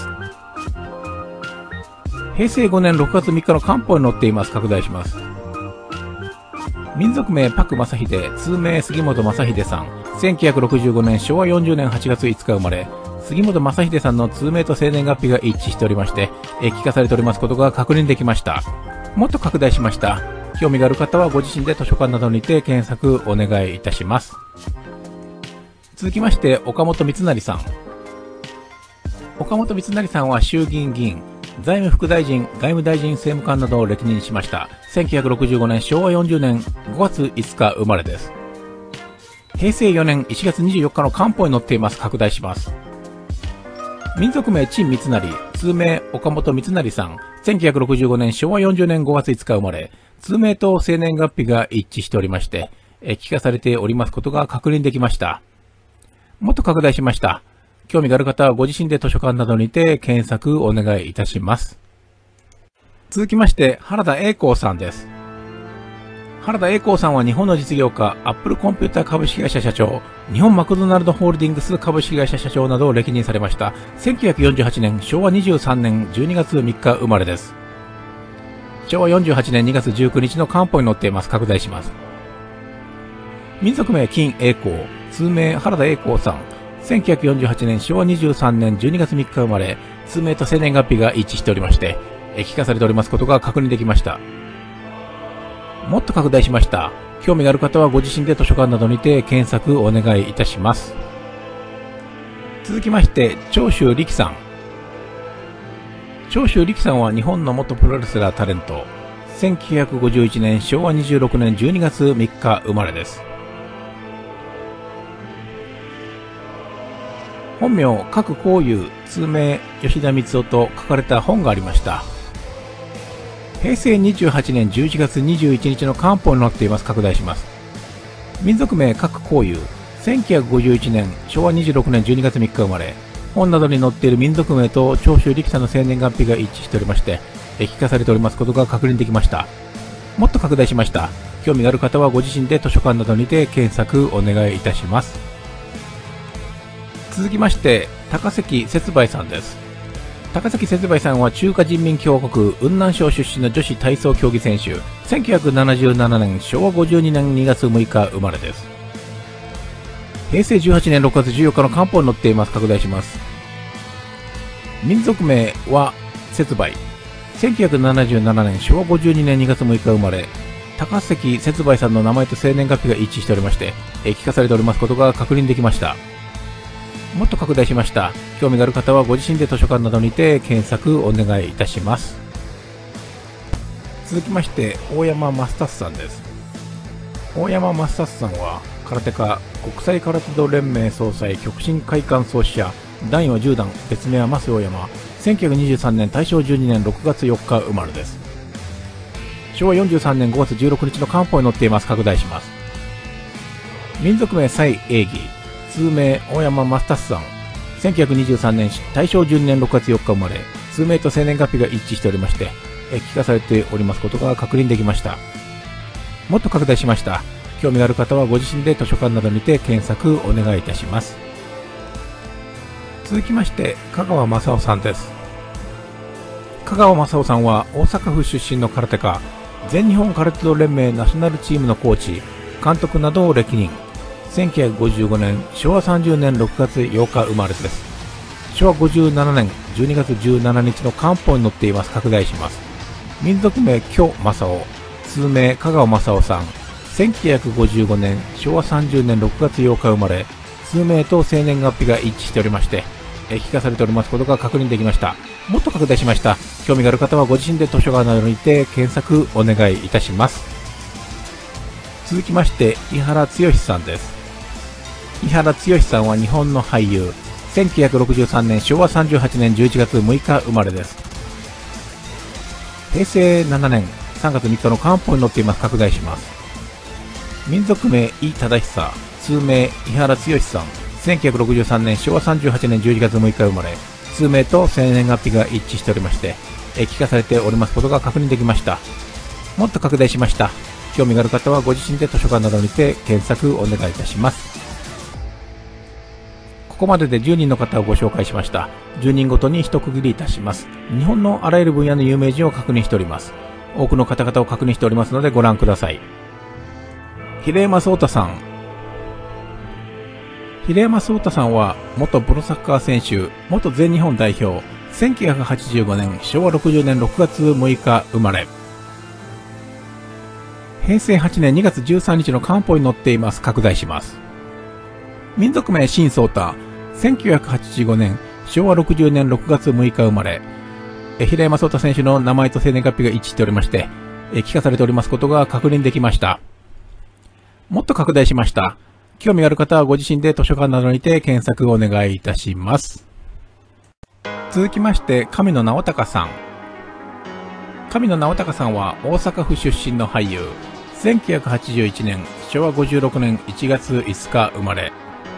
平成5年6月3日の官報に載っています。拡大します。民族名、朴正秀、通名、杉本正秀さん。1965年昭和40年8月5日生まれ。杉本正秀さんの通名と生年月日が一致しておりまして、記化されておりますことが確認できました。もっと拡大しました。興味がある方はご自身で図書館などにて検索お願いいたします。続きまして、岡本三成さん。岡本三成さんは衆議院議員、財務副大臣、外務大臣政務官などを歴任しました。1965年昭和40年5月5日生まれです。平成4年1月24日の官報に載っています。拡大します。民族名、陳三成、通名、岡本三成さん。1965年昭和40年5月5日生まれ。通名と生年月日が一致しておりまして、記化されておりますことが確認できました。もっと拡大しました。興味がある方はご自身で図書館などにて検索お願いいたします。続きまして、原田栄光さんです。原田栄光さんは日本の実業家、アップルコンピューター株式会社社長、日本マクドナルドホールディングス株式会社社長などを歴任されました。1948年昭和23年12月3日生まれです。昭和48年2月19日の官報に載っています。拡大します。民族名、金栄光、通名、原田栄光さん。1948年昭和23年12月3日生まれ、通名と生年月日が一致しておりまして、記化されておりますことが確認できました。もっと拡大しました。興味がある方はご自身で図書館などにて検索お願いいたします。続きまして、長州力さん。長州力さんは日本の元プロレスラータレント。1951年昭和26年12月3日生まれです。本名、賀来幸雄、通名、吉田光雄と書かれた本がありました。平成28年11月21日の官報に載っています。拡大します。民族名、賀来幸雄、1951年昭和26年12月3日生まれ。本などに載っている民族名と長州力さんの生年月日が一致しておりまして、記化されておりますことが確認できました。もっと拡大しました。興味がある方はご自身で図書館などにて検索お願いいたします。続きまして、高関節梅さんです。 高崎節梅さんは中華人民共和国雲南省出身の女子体操競技選手。1977年、昭和52年2月6日生まれです。平成18年6月14日の官報に載っています。拡大します。民族名は節梅。1977年、昭和52年2月6日生まれ。高崎節梅さんの名前と生年月日が一致しておりまして、記化されておりますことが確認できました。もっと拡大しました。興味がある方はご自身で図書館などにて検索お願いいたします。続きまして、大山マスタスさんです。大山マスタスさんは、空手家、国際空手道連盟総裁、極真会館創始者、段位は10段、別名は増大山。1923年、大正12年6月4日生まれです。昭和43年5月16日の官報に載っています。拡大します。民族名蔡英義。通名大山マスタスさん。1923年大正12年6月4日生まれ、通名と生年月日が一致しておりまして、記化されておりますことが確認できました。もっと拡大しました。興味がある方はご自身で図書館などにて検索お願いいたします。続きまして、香川正夫さんです。香川正夫さんは大阪府出身の空手家、全日本空手道連盟ナショナルチームのコーチ、監督などを歴任。1955年、昭和30年6月8日生まれです。昭和57年12月17日の官報に載っています。拡大します。民族名許正夫。通名香川正夫さん。1955年、昭和30年6月8日生まれ、通名と生年月日が一致しておりまして、記化されておりますことが確認できました。もっと拡大しました。興味がある方はご自身で図書館などにて検索お願いいたします。続きまして、井原剛さんです。井原剛さんは日本の俳優。1963年、昭和38年11月6日生まれです。平成7年3月3日の官報に載っています。拡大します。民族名井忠久。通名井原剛さん。1963年、昭和38年11月6日生まれ、通名と生年月日が一致しておりまして、記化されておりますことが確認できました。もっと拡大しました。興味がある方はご自身で図書館などにて検索お願いいたします。ここまでで10人の方をご紹介しました。10人ごとに一区切りいたします。日本のあらゆる分野の有名人を確認しております。多くの方々を確認しておりますのでご覧ください。平山壮太さん。平山壮太さんは元プロサッカー選手、元全日本代表、1985年、昭和60年6月6日生まれ。平成8年2月13日の官報に載っています。拡大します。民族名新壮太。1985年、昭和60年6月6日生まれ。平山壮太選手の名前と生年月日が一致しておりまして、記化されておりますことが確認できました。もっと拡大しました。興味がある方はご自身で図書館などにて検索をお願いいたします。続きまして、神野直隆さん。神野直隆さんは大阪府出身の俳優。1981年、昭和56年1月5日生まれ。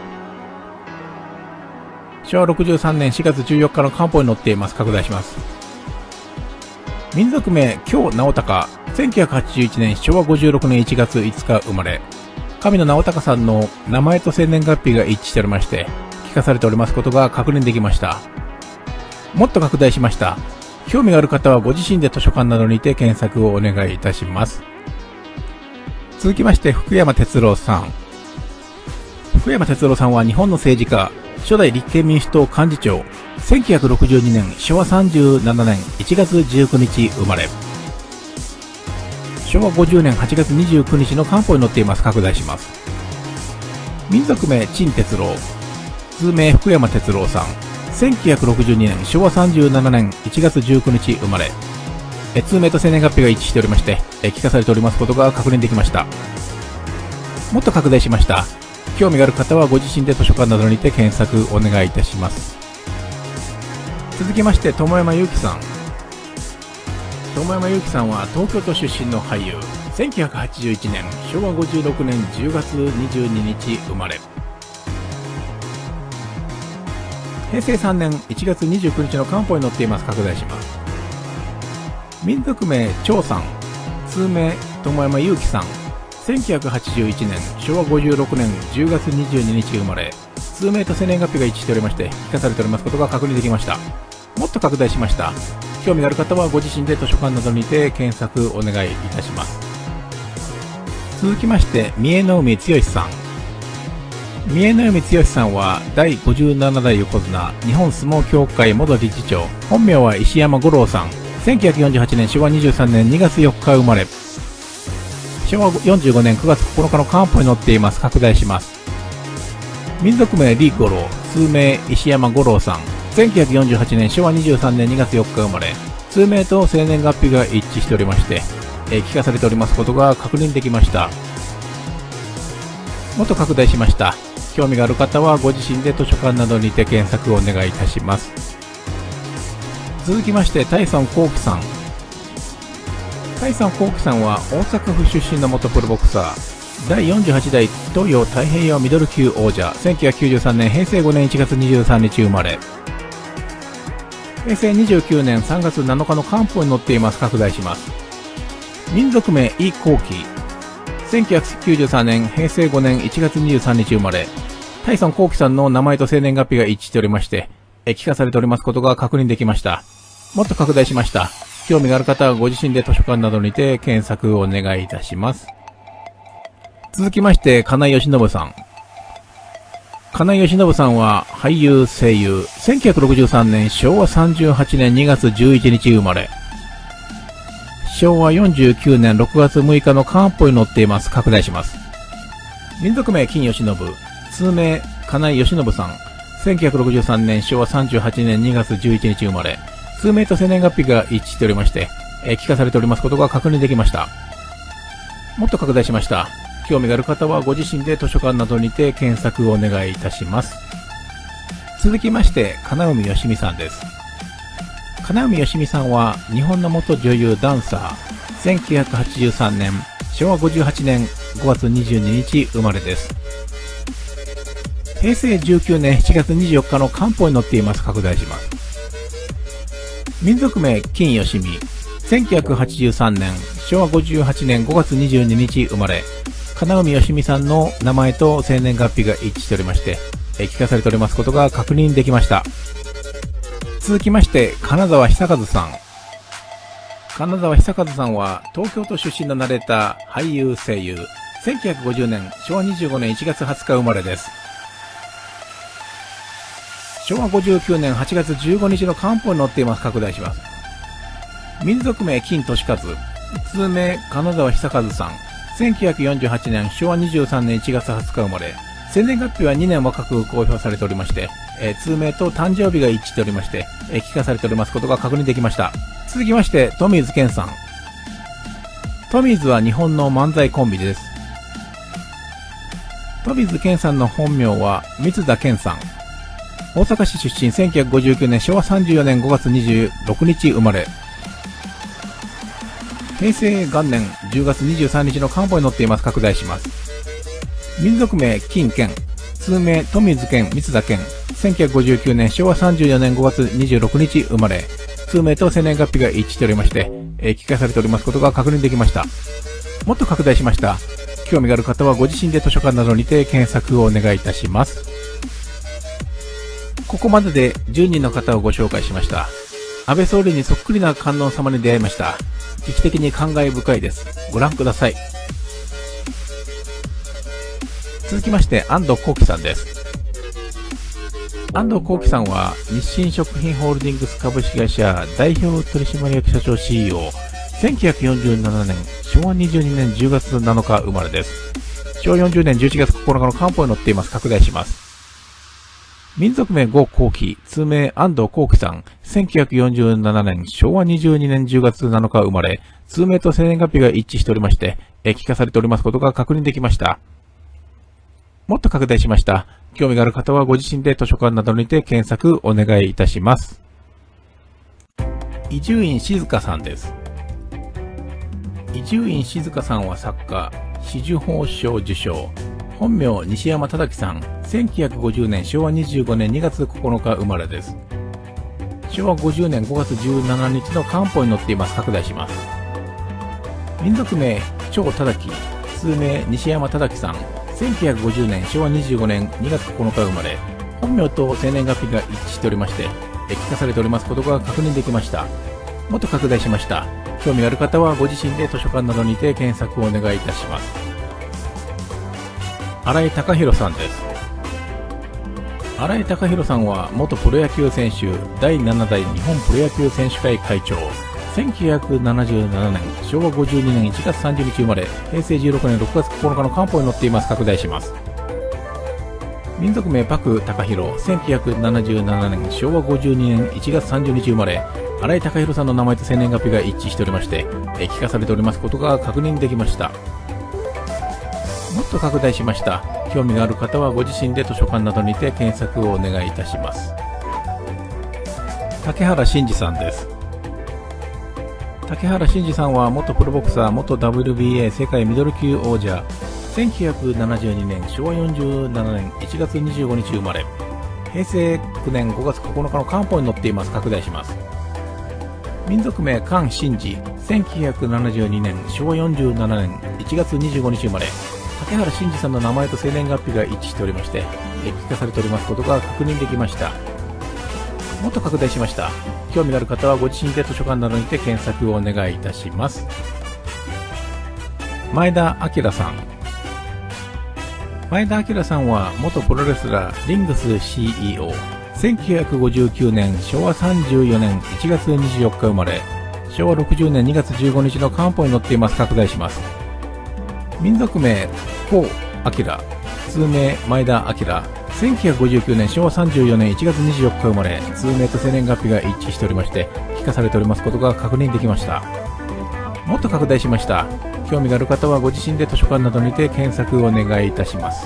昭和63年4月14日の官報に載っています。拡大します。民族名京直隆。1981年昭和56年1月5日生まれ。神野直隆さんの名前と生年月日が一致しておりまして、記化されておりますことが確認できました。もっと拡大しました。興味がある方はご自身で図書館などにて検索をお願いいたします。続きまして福山哲郎さん。福山哲郎さんは日本の政治家、初代立憲民主党幹事長、1962年昭和37年1月19日生まれ。昭和50年8月29日の官報に載っています。拡大します。民族名陳哲郎。通名福山哲郎さん。1962年昭和37年1月19日生まれ。通名と生年月日が一致しておりまして、記化されておりますことが確認できました。もっと拡大しました。興味がある方はご自身で図書館などにて検索お願いいたします。続きまして友山祐希さん。友山祐希さんは東京都出身の俳優。1981年昭和56年10月22日生まれ。平成3年1月29日の官報に載っています。拡大します。民族名張さん。通名友山祐希さん。1981年昭和56年10月22日生まれ。通名と生年月日が一致しておりまして、記化されておりますことが確認できました。 もっと拡大しました。興味がある方はご自身で図書館などにて検索お願いいたします。続きまして、三重の海剛さん。三重の海剛さんは第57代横綱日本相撲協会元理事長、本名は石山五郎さん。1948年昭和23年2月4日生まれ。昭和45年9月9日の官報に載っています。拡大します。民族名李五郎、通名石山五郎さん。1948年昭和23年2月4日生まれ。通名と生年月日が一致しておりまして、聞かされておりますことが確認できました。もっと拡大しました。興味がある方はご自身で図書館などにて検索をお願いいたします。続きまして、大孫幸喜さん。大孫幸喜さんは大阪府出身の元プロボクサー、第48代東洋太平洋ミドル級王者、1993年平成5年1月23日生まれ。平成29年3月7日の官報に載っています。拡大します。民族名井幸喜。1993年平成5年1月23日生まれ。大孫幸喜さんの名前と生年月日が一致しておりまして、聞かされておりますことが確認できました。もっと拡大しました。興味がある方はご自身で図書館などにて検索をお願いいたします。続きまして、金井義信さん。金井義信さんは俳優、声優、1963年昭和38年2月11日生まれ。昭和49年6月6日の官報に載っています。拡大します。民族名金義信、通名金井義信さん。1963年昭和38年2月11日生まれ。通名と生年月日が一致しておりまして、聞かされておりますことが確認できました。もっと拡大しました。興味がある方はご自身で図書館などにて検索をお願いいたします。続きまして、金海義美さんです。金海義美さんは日本の元女優ダンサー、1983年昭和58年5月22日生まれです。平成19年7月24日の官報に載っています。拡大します。民族名金義美。1983年昭和58年5月22日生まれ。金海義美さんの名前と生年月日が一致しておりまして、聞かされておりますことが確認できました。続きまして、金沢久和さん。金沢久和さんは東京都出身のナレーター、俳優、声優。1950年昭和25年1月20日生まれです。昭和59年8月15日の官報に載っています。拡大します。民族名金俊和。通名金沢久和さん。1948年昭和23年1月20日生まれ。生年月日は2年若く公表されておりまして、通名と誕生日が一致しておりまして、聞かされておりますことが確認できました。続きまして、トミーズ健さん。トミーズは日本の漫才コンビです。トミーズ健さんの本名は三田健さん。大阪市出身、1959年昭和34年5月26日生まれ。平成元年10月23日の官報に載っています。拡大します。民族名金健。通名富水健、三田健。1959年昭和34年5月26日生まれ。通名と生年月日が一致しておりまして、聞かされておりますことが確認できました。もっと拡大しました。興味がある方はご自身で図書館などにて検索をお願いいたします。ここまでで10人の方をご紹介しました。安倍総理にそっくりな観音様に出会いました。時期的に感慨深いです。ご覧ください。続きまして安藤幸喜さんです。安藤幸喜さんは日清食品ホールディングス株式会社代表取締役社長 CEO。1947年昭和22年10月7日生まれです。昭和40年11月9日の官報に載っています。拡大します。民族名呉幸喜、通名安藤幸喜さん。1947年昭和22年10月7日生まれ、通名と生年月日が一致しておりまして、聞かされておりますことが確認できました。もっと拡大しました。興味がある方はご自身で図書館などにて検索お願いいたします。伊集院静香さんです。伊集院静香さんは作家、紫綬褒章受章。本名西山忠樹さん。1950年昭和25年2月9日生まれです。昭和50年5月17日の官報に載っています。拡大します。民族名張忠樹、通名西山忠樹さん。1950年昭和25年2月9日生まれ。本名と生年月日が一致しておりまして、 聞かされておりますことが確認できました。もっと拡大しました。興味がある方はご自身で図書館などにて検索をお願いいたします。新井貴弘さんです。新井貴弘さんは元プロ野球選手、第7代日本プロ野球選手会会長、1977年、昭和52年1月30日生まれ、平成16年6月9日の官報に載っています。拡大します。民族名パク貴弘、1977年、昭和52年1月30日生まれ、新井貴弘さんの名前と生年月日が一致しておりまして、聞かされておりますことが確認できました。もっと拡大しました。興味がある方はご自身で図書館などにて検索をお願いいたします。竹原慎二さんです。竹原慎二さんは元プロボクサー、元 WBA 世界ミドル級王者、1972年昭和47年1月25日生まれ、平成9年5月9日の官報に載っています。拡大します。民族名菅真治、1972年昭和47年1月25日生まれ、竹原慎二さんの名前と生年月日が一致しておりまして、聞かされておりますことが確認できました。もっと拡大しました。興味がある方はご自身で図書館などにて検索をお願いいたします。前田明さん。前田明さんは元プロレスラーリングス CEO、1959年昭和34年1月24日生まれ、昭和60年2月15日の官報に載っています。拡大します。民族名高明、通名前田明、1959年昭和34年1月24日生まれ、通名と生年月日が一致しておりまして、聞かされておりますことが確認できました。もっと拡大しました。興味がある方はご自身で図書館などにて検索をお願いいたします。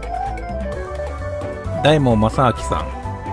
大門正明さん。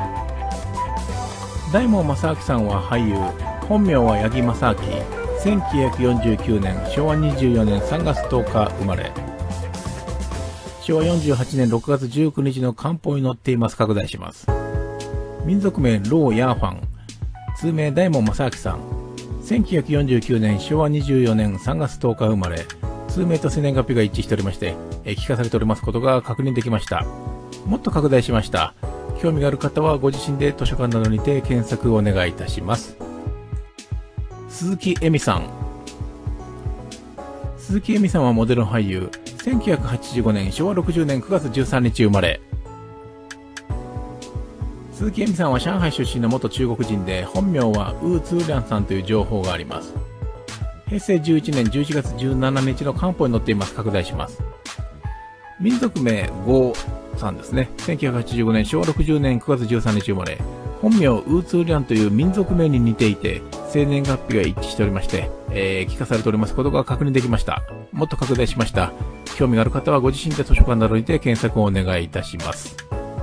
大門正明さんは俳優、本名は八木正明、1949年昭和24年3月10日生まれ、昭和48年6月19日の官報に載っています。拡大します。民族名ロー・ヤーファン、通名大門正明さん、1949年昭和24年3月10日生まれ、通名と生年月日が一致しておりまして、聞かされておりますことが確認できました。もっと拡大しました。興味がある方はご自身で図書館などにて検索をお願いいたします。鈴木恵美さん。鈴木恵美さんはモデル俳優、1985年昭和60年9月13日生まれ。鈴木恵美さんは上海出身の元中国人で、本名はウー・ツーリャンさんという情報があります。平成11年11月17日の官報に載っています。拡大します。民族名ゴーさんですね。1985年昭和60年9月13日生まれ、本名ウー・ツーリャンという民族名に似ていて、生年月日が一致しておりまして、聞かされておりますことが確認できました。もっと拡大しました。興味がある方はご自身で図書館などにて検索をお願いいたします。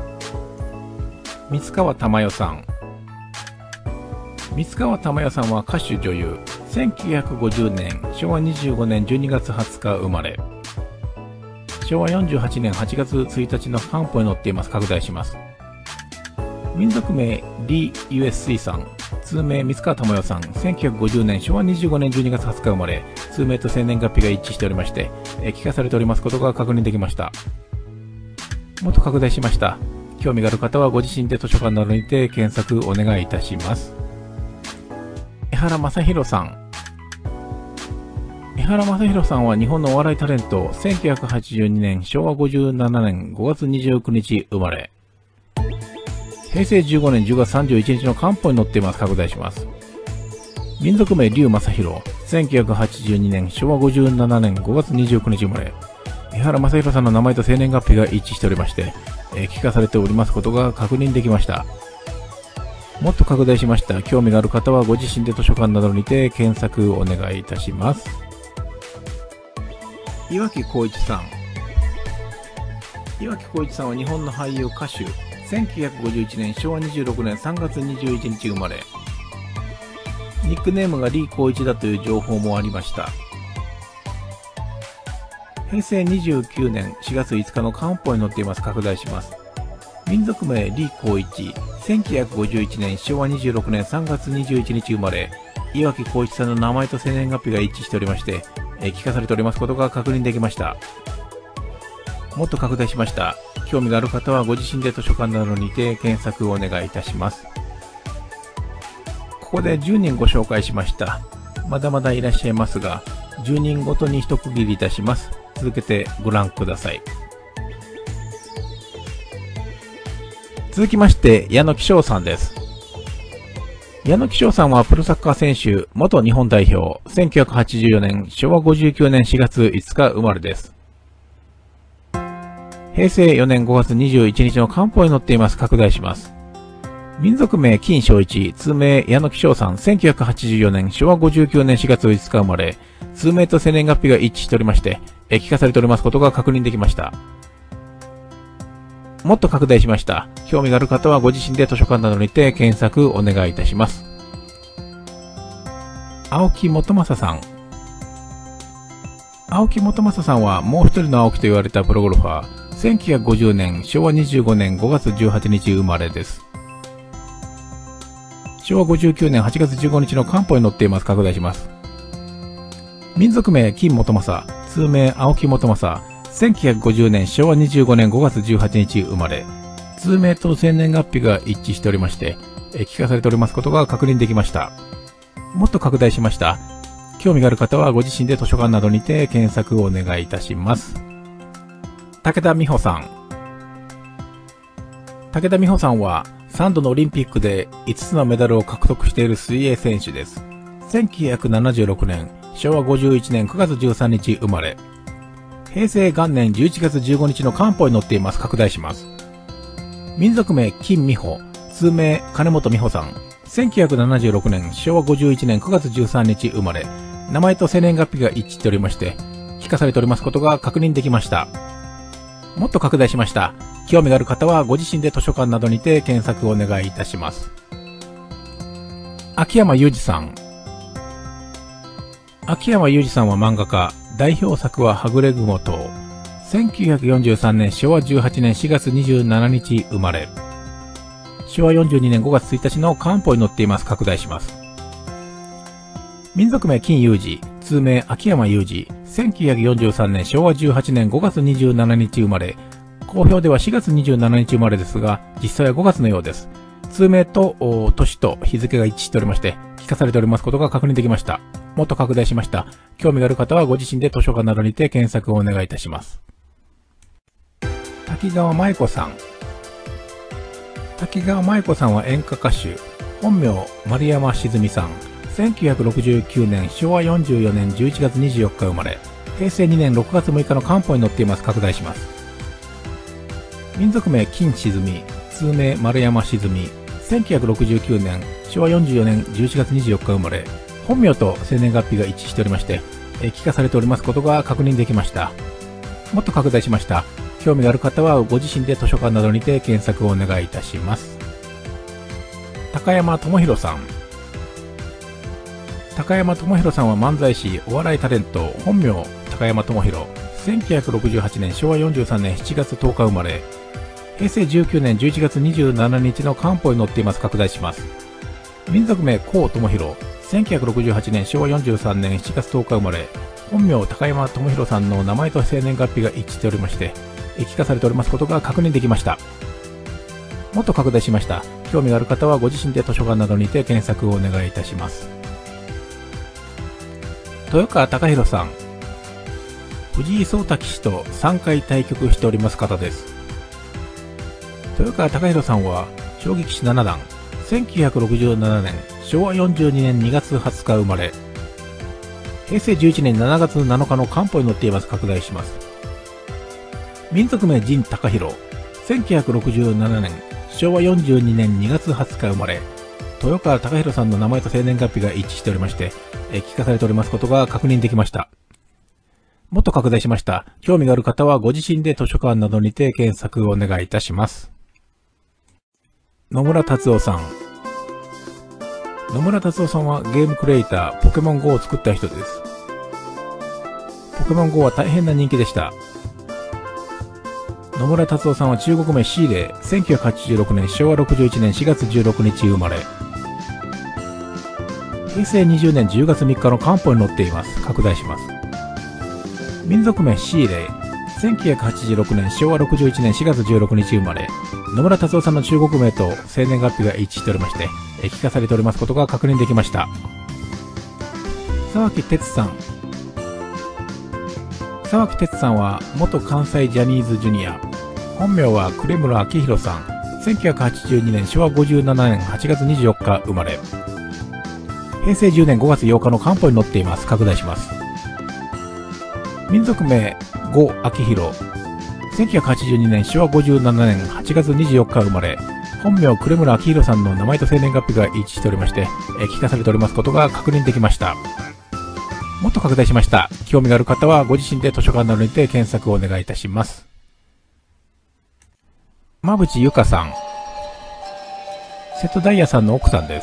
三川珠代さん。三川珠代さんは歌手女優、1950年昭和25年12月20日生まれ、昭和48年8月1日の官報に載っています。拡大します。民族名リー・ユエスイさん、通名三川珠代さん、1950年昭和25年12月20日生まれ、通名と生年月日が一致しておりまして、聞かされておりますことが確認できました。もっと拡大しました。興味がある方はご自身で図書館などにて検索お願いいたします。江原正宏さん。江原正宏さんは日本のお笑いタレント、1982年昭和57年5月29日生まれ、平成15年10月31日の官報に載っています。拡大します。民族名劉正宏、1982年昭和57年5月29日生まれ、江原正宏さんの名前と生年月日が一致しておりまして、聞かされておりますことが確認できました。もっと拡大しました。興味がある方はご自身で図書館などにて検索をお願いいたします。岩城浩一さん。岩城浩一さんは日本の俳優歌手、1951年昭和26年3月21日生まれ、ニックネームがリー浩一だという情報もありました。平成29年4月5日の官報に載っています。拡大します。民族名リー浩一、1951年昭和26年3月21日生まれ、岩城浩一さんの名前と生年月日が一致しておりまして、聞かされておりますことが確認できました。もっと拡大しました。興味がある方はご自身で図書館などにて検索をお願いいたします。 ここで10人ご紹介しました。まだまだいらっしゃいますが、10人ごとに一区切りいたします。続けてご覧ください。続きまして、矢野貴章さんです。矢野貴章さんはプロサッカー選手、元日本代表、1984年、昭和59年4月5日生まれです。平成4年5月21日の官報に載っています。拡大します。民族名金正一、通名矢野貴章さん、1984年、昭和59年4月5日生まれ、通名と生年月日が一致しておりまして、記されておりますことが確認できました。もっと拡大しました。興味がある方はご自身で図書館などにて検索お願いいたします。青木元正さん。青木元正さんはもう一人の青木と言われたプロゴルファー、1950年、昭和25年5月18日生まれです。昭和59年8月15日の官報に載っています。拡大します。民族名金元正、通名青木元正、1950年昭和25年5月18日生まれ、通名と生年月日が一致しておりまして、記されておりますことが確認できました。もっと拡大しました。興味がある方はご自身で図書館などにて検索をお願いいたします。武田美穂さん。武田美穂さんは3度のオリンピックで5つのメダルを獲得している水泳選手です。1976年、昭和51年9月13日生まれ、平成元年11月15日の官報に載っています。拡大します。民族名金美穂、通名金本美穂さん、1976年昭和51年9月13日生まれ、名前と生年月日が一致しておりまして、記されておりますことが確認できました。もっと拡大しました。興味がある方はご自身で図書館などにて検索をお願いいたします。秋山裕二さん。秋山裕二さんは漫画家、代表作ははぐれ雲と、1943年昭和18年4月27日生まれ、昭和42年5月1日の官報に載っています。拡大します。民族名金裕二、通名秋山裕二、1943年昭和18年5月27日生まれ、公表では4月27日生まれですが、実際は5月のようです。通名と年と日付が一致しておりまして、記されておりますことが確認できました。もっと拡大しました。興味がある方はご自身で図書館などにて検索をお願いいたします。滝川舞子さん。滝川舞子さんは演歌歌手、本名丸山静美さん、1969年昭和44年11月24日生まれ、平成2年6月6日の官報に載っています。拡大します。民族名金静美、通名丸山静美、1969年昭和44年11月24日生まれ、本名と生年月日が一致しておりまして、記されておりますことが確認できました。もっと拡大しました。興味がある方はご自身で図書館などにて検索をお願いいたします。高山智博さん。高山智博さんは漫才師、お笑いタレント、本名高山智博、1968年昭和43年7月10日生まれ、平成19年11月27日の官報に載っています。拡大します。民族名高智博、1968年昭和43年7月10日生まれ、本名高山智博さんの名前と生年月日が一致しておりまして、記されておりますことが確認できました。もっと拡大しました。興味がある方はご自身で図書館などにて検索をお願いいたします。豊川隆弘さん。藤井聡太棋士と3回対局しております方です。豊川隆弘さんは将棋棋士7段、1967年昭和42年2月20日生まれ、平成11年7月7日の官報に載っています。拡大します。民族名陣隆弘、1967年昭和42年2月20日生まれ、豊川隆弘さんの名前と生年月日が一致しておりまして、記されておりますことが確認できました。もっと拡大しました。興味がある方はご自身で図書館などにて検索をお願いいたします。野村達夫さん。野村達夫さんはゲームクリエイター、ポケモン GO を作った人です。ポケモン GO は大変な人気でした。野村達夫さんは中国名シーレイ、1986年昭和61年4月16日生まれ、平成20年10月3日の官報に載っています。拡大します。民族名シーレイ、1986年昭和61年4月16日生まれ、野村達夫さんの中国名と生年月日が一致しておりまして、 聞かされておりますことが確認できました。沢木哲さん。沢木哲さんは元関西ジャニーズジュニア。本名は呉村明宏さん。1982年昭和57年8月24日生まれ。平成10年5月8日の官報に載っています。拡大します。民族名、呉明宏。1982年昭和57年8月24日生まれ。本名呉村明宏さんの名前と生年月日が一致しておりまして、聞かされておりますことが確認できました。もっと拡大しました。興味がある方はご自身で図書館などにて検索をお願いいたします。馬淵由香さん。瀬戸大也さんの奥さんです。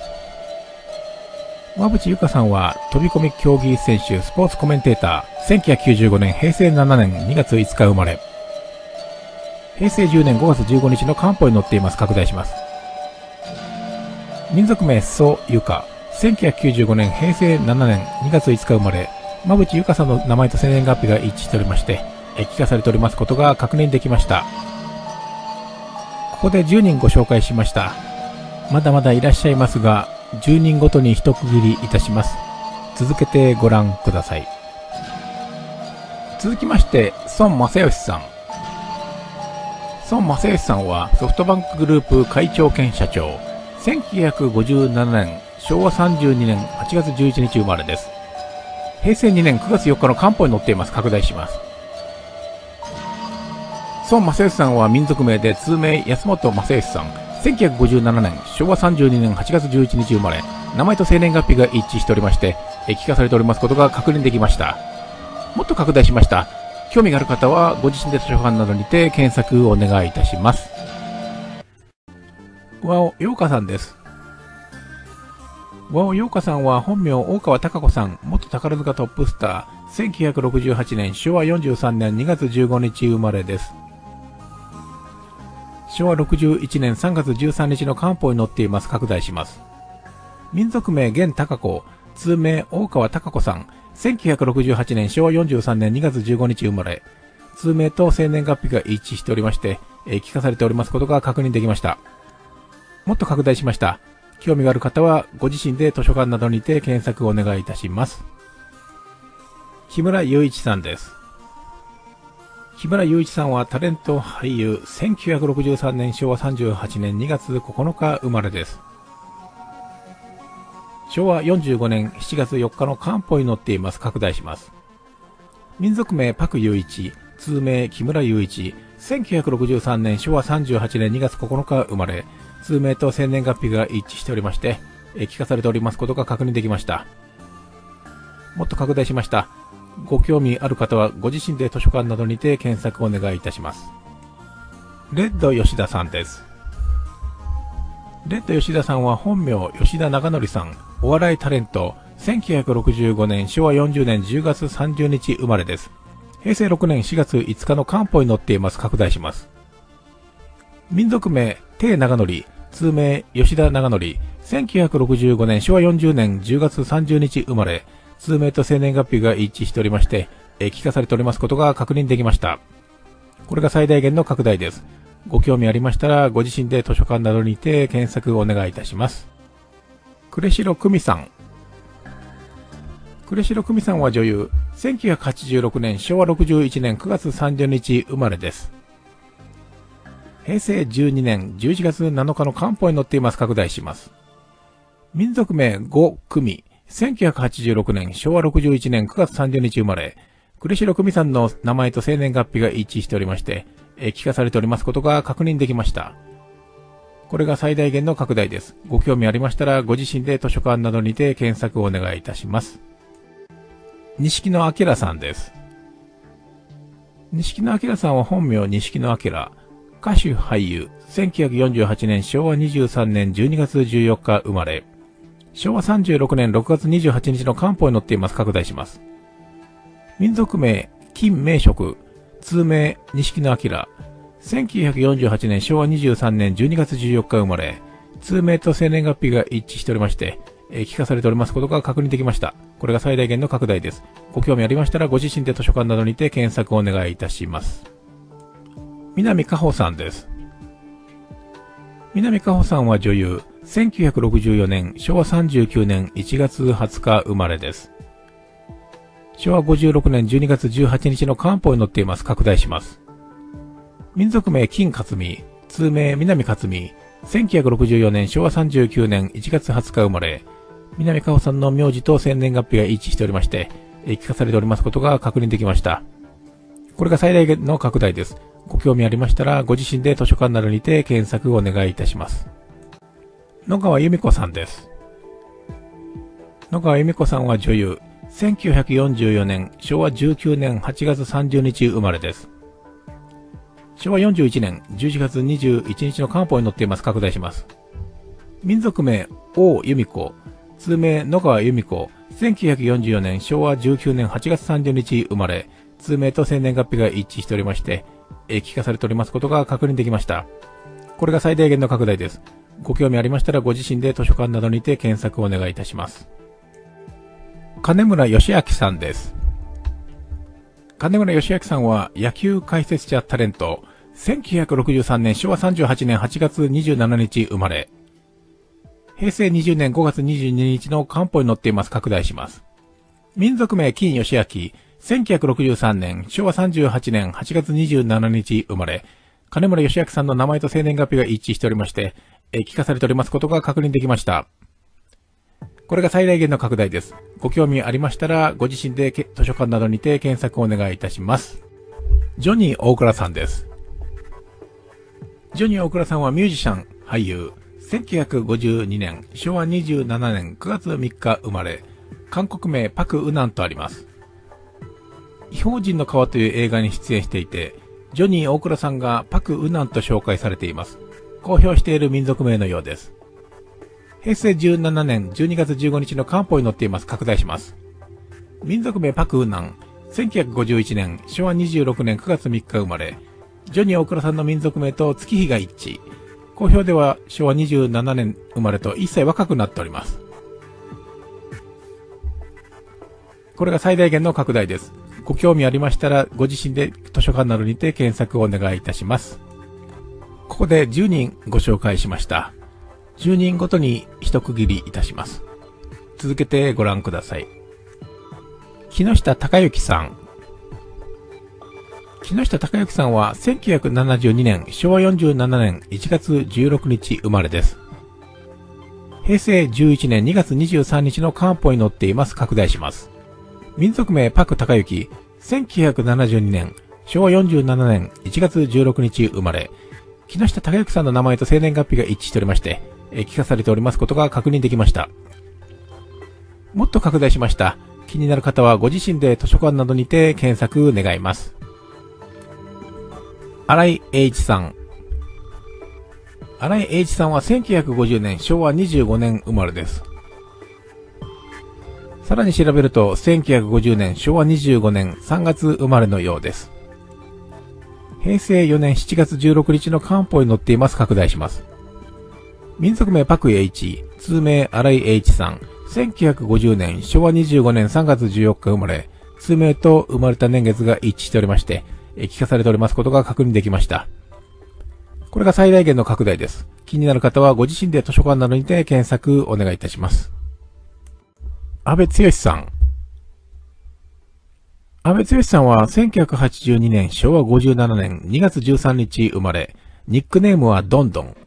馬淵由香さんは飛び込み競技選手、スポーツコメンテーター、1995年平成7年2月5日生まれ。平成10年5月15日の官報に載っています。拡大します。民族名、蘇由香。1995年平成7年2月5日生まれ、馬淵由香さんの名前と生年月日が一致しておりまして、聞かされておりますことが確認できました。ここで10人ご紹介しました。まだまだいらっしゃいますが、10人ごとに一区切りいたします。続けてご覧ください。続きまして、孫正義さん。孫正義さんはソフトバンクグループ会長兼社長。1957年昭和32年8月11日生まれです。平成2年9月4日の官報に載っています。拡大します。孫正義さんは民族名で通名安本正義さん。1957年昭和32年8月11日生まれ。名前と生年月日が一致しておりまして、聞かされておりますことが確認できました。もっと拡大しました。興味がある方はご自身で図書館などにて検索をお願いいたします。和尾陽香さんです。和尾陽香さんは本名大川貴子さん、元宝塚トップスター、1968年昭和43年2月15日生まれです。昭和61年3月13日の官報に載っています。拡大します。民族名源貴子、通名大川貴子さん、1968年昭和43年2月15日生まれ、通名と生年月日が一致しておりまして、聞かされておりますことが確認できました。もっと拡大しました。興味がある方はご自身で図書館などにて検索をお願いいたします。木村雄一さんです。木村雄一さんはタレント俳優、1963年昭和38年2月9日生まれです。昭和45年7月4日の官報に載っています。拡大します。民族名パク雄一、通名木村雄一、1963年昭和38年2月9日生まれ、通名と生年月日が一致しておりまして、聞かされておりますことが確認できました。もっと拡大しました。ご興味ある方はご自身で図書館などにて検索をお願いいたします。レッド吉田さんです。レッド吉田さんは本名吉田長則さん、お笑いタレント、1965年昭和40年10月30日生まれです。平成6年4月5日の官報に載っています。拡大します。民族名定長則、通名吉田長則、1965年昭和40年10月30日生まれ、通名と生年月日が一致しておりまして、聞かされておりますことが確認できました。これが最大限の拡大です。ご興味ありましたらご自身で図書館などにて検索をお願いいたします。呉城久美さん。呉城久美さんは女優、1986年昭和61年9月30日生まれです。平成12年11月7日の官報に載っています。拡大します。民族名呉久美、1986年昭和61年9月30日生まれ、呉城久美さんの名前と生年月日が一致しておりまして、聞かされておりますことが確認できました。これが最大限の拡大です。ご興味ありましたらご自身で図書館などにて検索をお願いいたします。錦野明さんです。錦野明さんは本名錦野明、歌手俳優、1948年昭和23年12月14日生まれ、昭和36年6月28日の官報に載っています。拡大します。民族名金明職、通名錦野明、1948年昭和23年12月14日生まれ、通名と生年月日が一致しておりまして、聞かされておりますことが確認できました。これが最大限の拡大です。ご興味ありましたらご自身で図書館などにて検索をお願いいたします。南果歩さんです。南果歩さんは女優、 1964年、昭和39年1月20日生まれです。昭和56年12月18日の官報に載っています。拡大します。民族名金克美、通名南克美、1964年昭和39年1月20日生まれ、南加穂さんの名字と生年月日が一致しておりまして、聞かされておりますことが確認できました。これが最大限の拡大です。ご興味ありましたら、ご自身で図書館などにて検索をお願いいたします。野川由美子さんです。野川由美子さんは女優、1944年昭和19年8月30日生まれです。昭和41年11月21日の官報に載っています。拡大します。民族名王由美子、通名野川由美子、1944年昭和19年8月30日生まれ、通名と生年月日が一致しておりまして、記化されておりますことが確認できました。これが最大限の拡大です。ご興味ありましたらご自身で図書館などにて検索をお願いいたします。金村義明さんです。金村義明さんは野球解説者タレント、1963年昭和38年8月27日生まれ、平成20年5月22日の官報に載っています。拡大します。民族名金義明、1963年昭和38年8月27日生まれ、金村義明さんの名前と生年月日が一致しておりまして、記化されておりますことが確認できました。これが最大限の拡大です。ご興味ありましたら、ご自身で図書館などにて検索をお願いいたします。ジョニー大倉さんです。ジョニー大倉さんはミュージシャン、俳優、1952年、昭和27年9月3日生まれ、韓国名パク・ウナンとあります。異邦人の川という映画に出演していて、ジョニー大倉さんがパク・ウナンと紹介されています。公表している民族名のようです。平成17年12月15日の官報に載っています。拡大します。民族名パク・ウナン、1951年、昭和26年9月3日生まれ、ジョニー大倉さんの民族名と月日が一致。公表では昭和27年生まれと一切若くなっております。これが最大限の拡大です。ご興味ありましたら、ご自身で図書館などにて検索をお願いいたします。ここで10人ご紹介しました。10人ごとに一区切りいたします。続けてご覧ください。木下隆之さん。木下隆之さんは1972年昭和47年1月16日生まれです。平成11年2月23日の官報に載っています。拡大します。民族名パク隆之、1972年昭和47年1月16日生まれ、木下隆之さんの名前と生年月日が一致しておりまして、記化されておりますことが確認できました。もっと拡大しました。気になる方はご自身で図書館などにて検索願います。新井英一さん。新井英一さんは1950年昭和25年生まれです。さらに調べると1950年昭和25年3月生まれのようです。平成4年7月16日の官報に載っています。拡大します。民族名パク英一、通名新井英一さん、1950年昭和25年3月14日生まれ、通名と生まれた年月が一致しておりまして、記化されておりますことが確認できました。これが最大限の拡大です。気になる方はご自身で図書館などにて検索お願いいたします。安倍剛さん。安倍剛さんは1982年昭和57年2月13日生まれ、ニックネームはドンドン。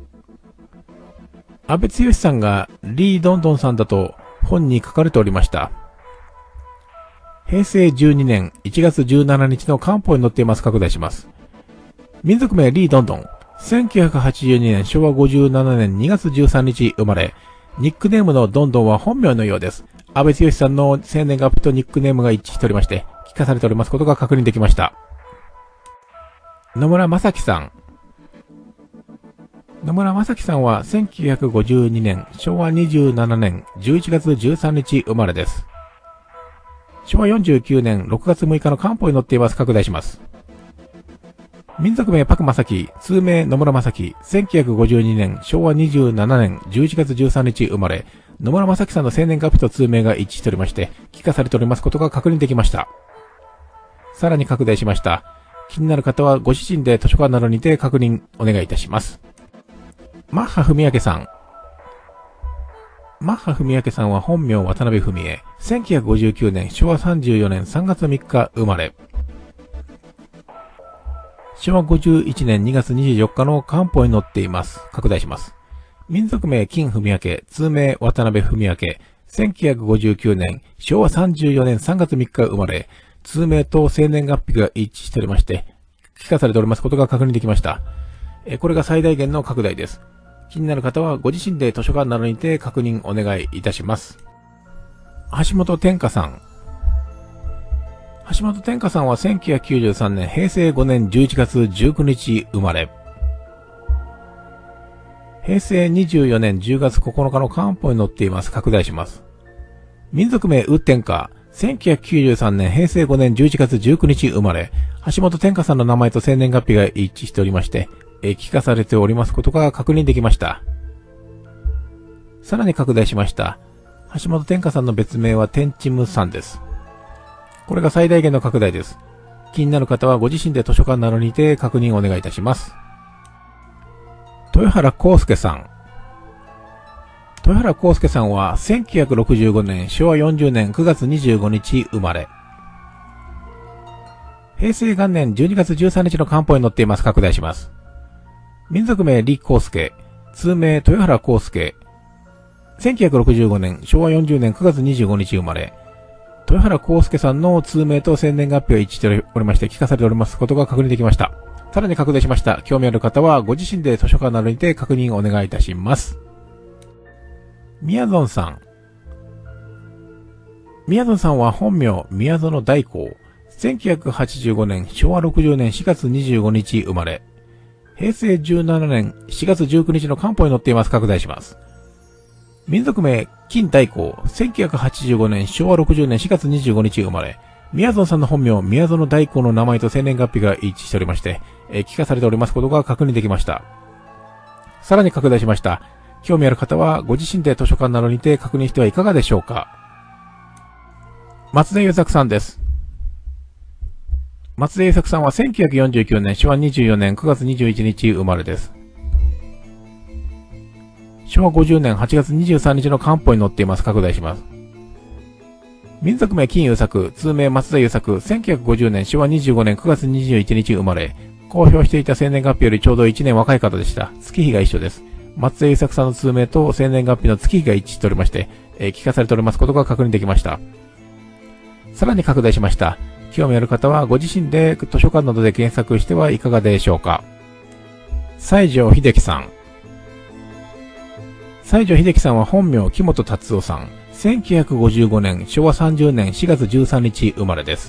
安倍剛さんがリー・ドンドンさんだと本に書かれておりました。平成12年1月17日の官報に載っています。拡大します。民族名リー・ドンドン。1982年昭和57年2月13日生まれ、ニックネームのドンドンは本名のようです。安倍剛さんの生年月日とニックネームが一致しておりまして、聞かされておりますことが確認できました。野村正樹さん。野村正樹さんは1952年昭和27年11月13日生まれです。昭和49年6月6日の官報に載っています。拡大します。民族名パク正樹、通名野村正樹、1952年昭和27年11月13日生まれ、野村正樹さんの生年月日と通名が一致しておりまして、記化されておりますことが確認できました。さらに拡大しました。気になる方はご自身で図書館などにて確認お願いいたします。マッハ文明さん。 マッハ文明さんは本名渡辺文江。1959年、昭和34年3月3日生まれ。昭和51年2月24日の官報に載っています。拡大します。民族名金文明、通名渡辺文明。1959年、昭和34年3月3日生まれ。通名と生年月日が一致しておりまして、記載されておりますことが確認できました。これが最大限の拡大です。気になる方はご自身で図書館などにて確認お願いいたします。橋本天華さん。橋本天華さんは1993年平成5年11月19日生まれ。平成24年10月9日の官報に載っています。拡大します。民族名宇天華。1993年平成5年11月19日生まれ。橋本天華さんの名前と生年月日が一致しておりまして、記化されておりますことが確認できました。さらに拡大しました。橋本天華さんの別名は天チムさんです。これが最大限の拡大です。気になる方はご自身で図書館などにて確認をお願いいたします。豊原康介さん。豊原康介さんは1965年昭和40年9月25日生まれ。平成元年12月13日の官報に載っています。拡大します。民族名李康介、通名豊原康介。1965年昭和40年9月25日生まれ。豊原康介さんの通名と生年月日が一致しておりまして、記化されておりますことが確認できました。さらに拡大しました。興味ある方はご自身で図書館などにて確認をお願いいたします。宮園さん。宮園さんは本名宮園大光。1985年昭和60年4月25日生まれ。平成17年4月19日の官報に載っています。拡大します。民族名金大光。1985年昭和60年4月25日生まれ。宮園さんの本名宮園大光の名前と生年月日が一致しておりまして、記化されておりますことが確認できました。さらに拡大しました。興味ある方はご自身で図書館などにて確認してはいかがでしょうか。松田優作さんです。松田優作さんは1949年昭和24年9月21日生まれです。昭和50年8月23日の官報に載っています。拡大します。民族名金優作、通名松田優作。1950年昭和25年9月21日生まれ。公表していた生年月日よりちょうど1年若い方でした。月日が一緒です。松田優作さんの通名と生年月日の月日が一致しておりまして、記化されておりますことが確認できました。さらに拡大しました。興味ある方はご自身で図書館などで検索してはいかがでしょうか。西城秀樹さん。西城秀樹さんは本名木本達夫さん。1955年昭和30年4月13日生まれです。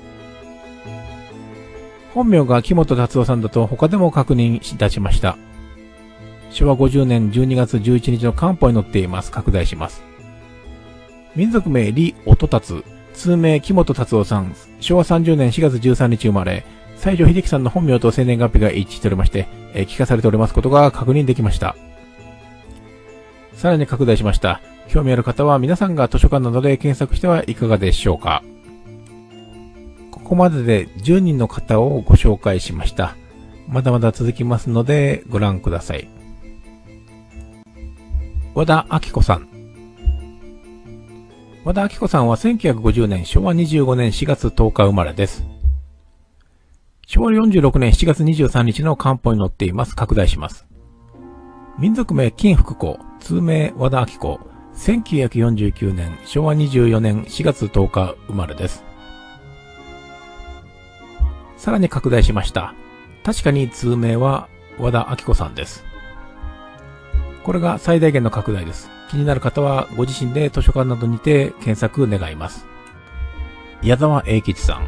本名が木本達夫さんだと他でも確認いたしました。昭和50年12月11日の官報に載っています。拡大します。民族名李音達。通名木本達夫さん。昭和30年4月13日生まれ。西城秀樹さんの本名と生年月日が一致しておりまして、記化されておりますことが確認できました。さらに拡大しました。興味ある方は皆さんが図書館などで検索してはいかがでしょうか。ここまでで10人の方をご紹介しました。まだまだ続きますのでご覧ください。和田明子さん。和田明子さんは1950年昭和25年4月10日生まれです。昭和46年7月23日の官報に載っています。拡大します。民族名金福子。通名和田明子。1949年昭和24年4月10日生まれです。さらに拡大しました。確かに通名は和田明子さんです。これが最大限の拡大です。気になる方はご自身で図書館などにて検索願います。矢沢永吉さん。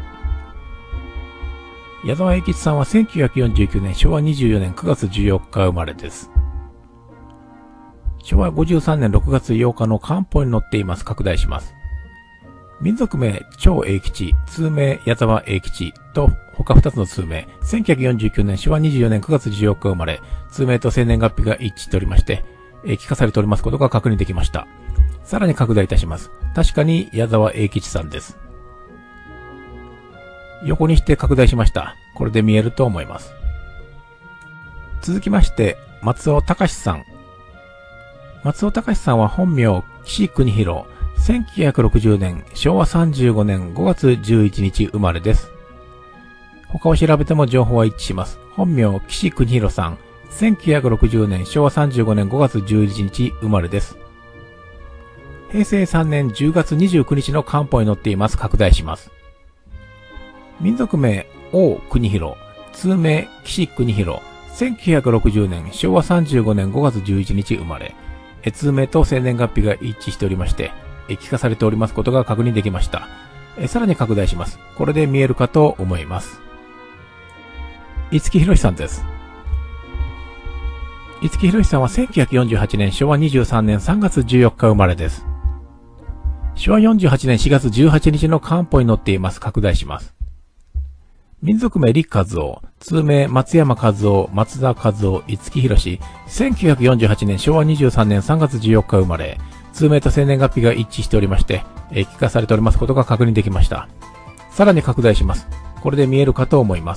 矢沢永吉さんは1949年昭和24年9月14日生まれです。昭和53年6月8日の官報に載っています。拡大します。民族名長永吉、通名矢沢永吉と他2つの通名。1949年昭和24年9月14日生まれ。通名と生年月日が一致しておりまして、記化されておりますことが確認できました。さらに拡大いたします。確かに矢沢永吉さんです。横にして拡大しました。これで見えると思います。続きまして、松尾隆さん。 松尾隆さんは本名、岸邦弘。1960年、昭和35年5月11日生まれです。他を調べても情報は一致します。本名、岸邦弘さん。1960年、昭和35年5月11日生まれです。平成3年10月29日の官報に載っています。拡大します。民族名、王邦弘。通名、岸邦弘。1960年、昭和35年5月11日生まれ。通名と生年月日が一致しておりまして、記化されておりますことが確認できました。さらに拡大します。これで見えるかと思います。五木ひろしさんです。五木ひろしさんは1948年昭和23年3月14日生まれです。昭和48年4月18日の官報に載っています。拡大します。民族名、陸和夫。通名、松山和夫、松田和夫、五木ひろし。1948年昭和23年3月14日生まれ。通名と生年月日が一致しておりまして、記化されておりますことが確認できました。さらに拡大します。これで見えるかと思います。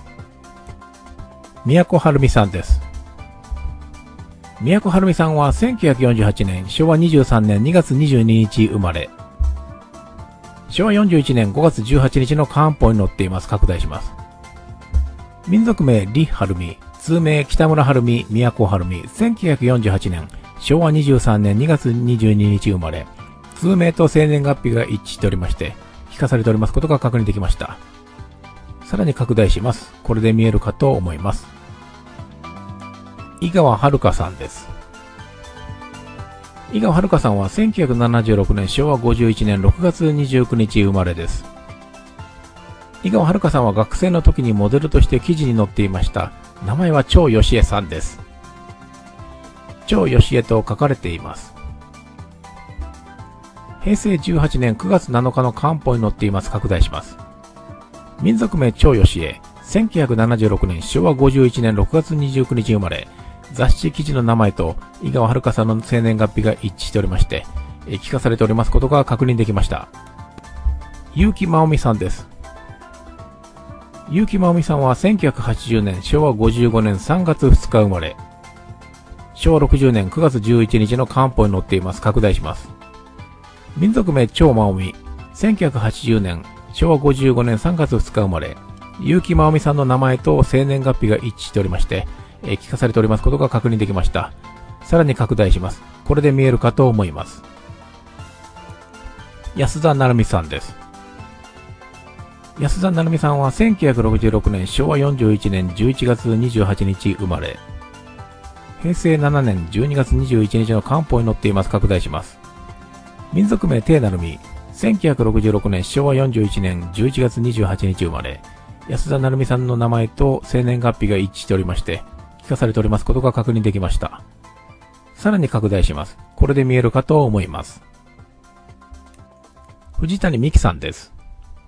宮古晴美さんです。宮古晴美さんは1948年昭和23年2月22日生まれ。昭和41年5月18日の官報に載っています。拡大します。民族名、李晴美。通名、北村晴美、宮古晴美。1948年、昭和23年2月22日生まれ。通名と生年月日が一致しておりまして、記化されておりますことが確認できました。さらに拡大します。これで見えるかと思います。井川遥さんです。井川遥さんは1976年昭和51年6月29日生まれです。井川遥さんは学生の時にモデルとして記事に載っていました。名前は張義恵さんです。張義恵と書かれています。平成18年9月7日の官報に載っています。拡大します。民族名、張義恵。1976年昭和51年6月29日生まれ。雑誌記事の名前と井川遥さんの生年月日が一致しておりまして、記化されておりますことが確認できました。結城真央美さんです。結城真央美さんは1980年昭和55年3月2日生まれ。昭和60年9月11日の官報に載っています。拡大します。民族名、張真央美。1980年昭和55年3月2日生まれ。結城真央美さんの名前と生年月日が一致しておりまして、記化されておりますことが確認できました。さらに拡大します。これで見えるかと思います。安田成美さんです。安田成美さんは1966年昭和41年11月28日生まれ。平成7年12月21日の官報に載っています。拡大します。民族名、鄭成美。1966年昭和41年11月28日生まれ。安田成美さんの名前と生年月日が一致しておりまして、記化されておりますことが確認できました。さらに拡大します。これで見えるかと思います。藤谷美紀さんです。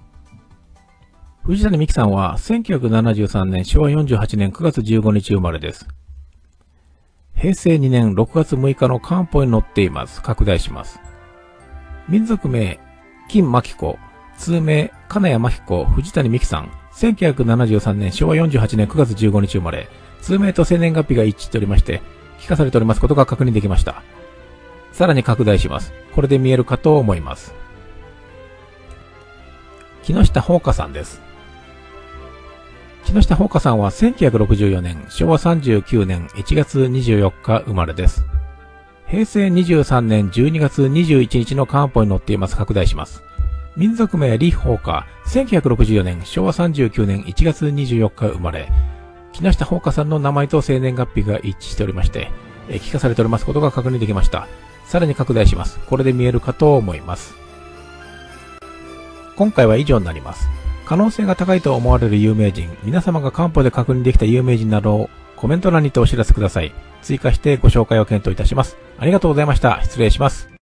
藤谷美紀さんは1973年昭和48年9月15日生まれです。平成2年6月6日の官報に載っています。拡大します。民族名、金真紀子。通名、金谷真紀子、藤谷美紀さん。1973年昭和48年9月15日生まれ。通名と生年月日が一致しておりまして、記化されておりますことが確認できました。さらに拡大します。これで見えるかと思います。木下ほうかさんです。木下ほうかさんは1964年昭和39年1月24日生まれです。平成23年12月21日の官報に載っています。拡大します。民族名、李ほうか。1964年昭和39年1月24日生まれ。木下ほうかさんの名前と生年月日が一致しておりまして、記化されておりますことが確認できました。さらに拡大します。これで見えるかと思います。今回は以上になります。可能性が高いと思われる有名人、皆様が官報で確認できた有名人などをコメント欄にてお知らせください。追加してご紹介を検討いたします。ありがとうございました。失礼します。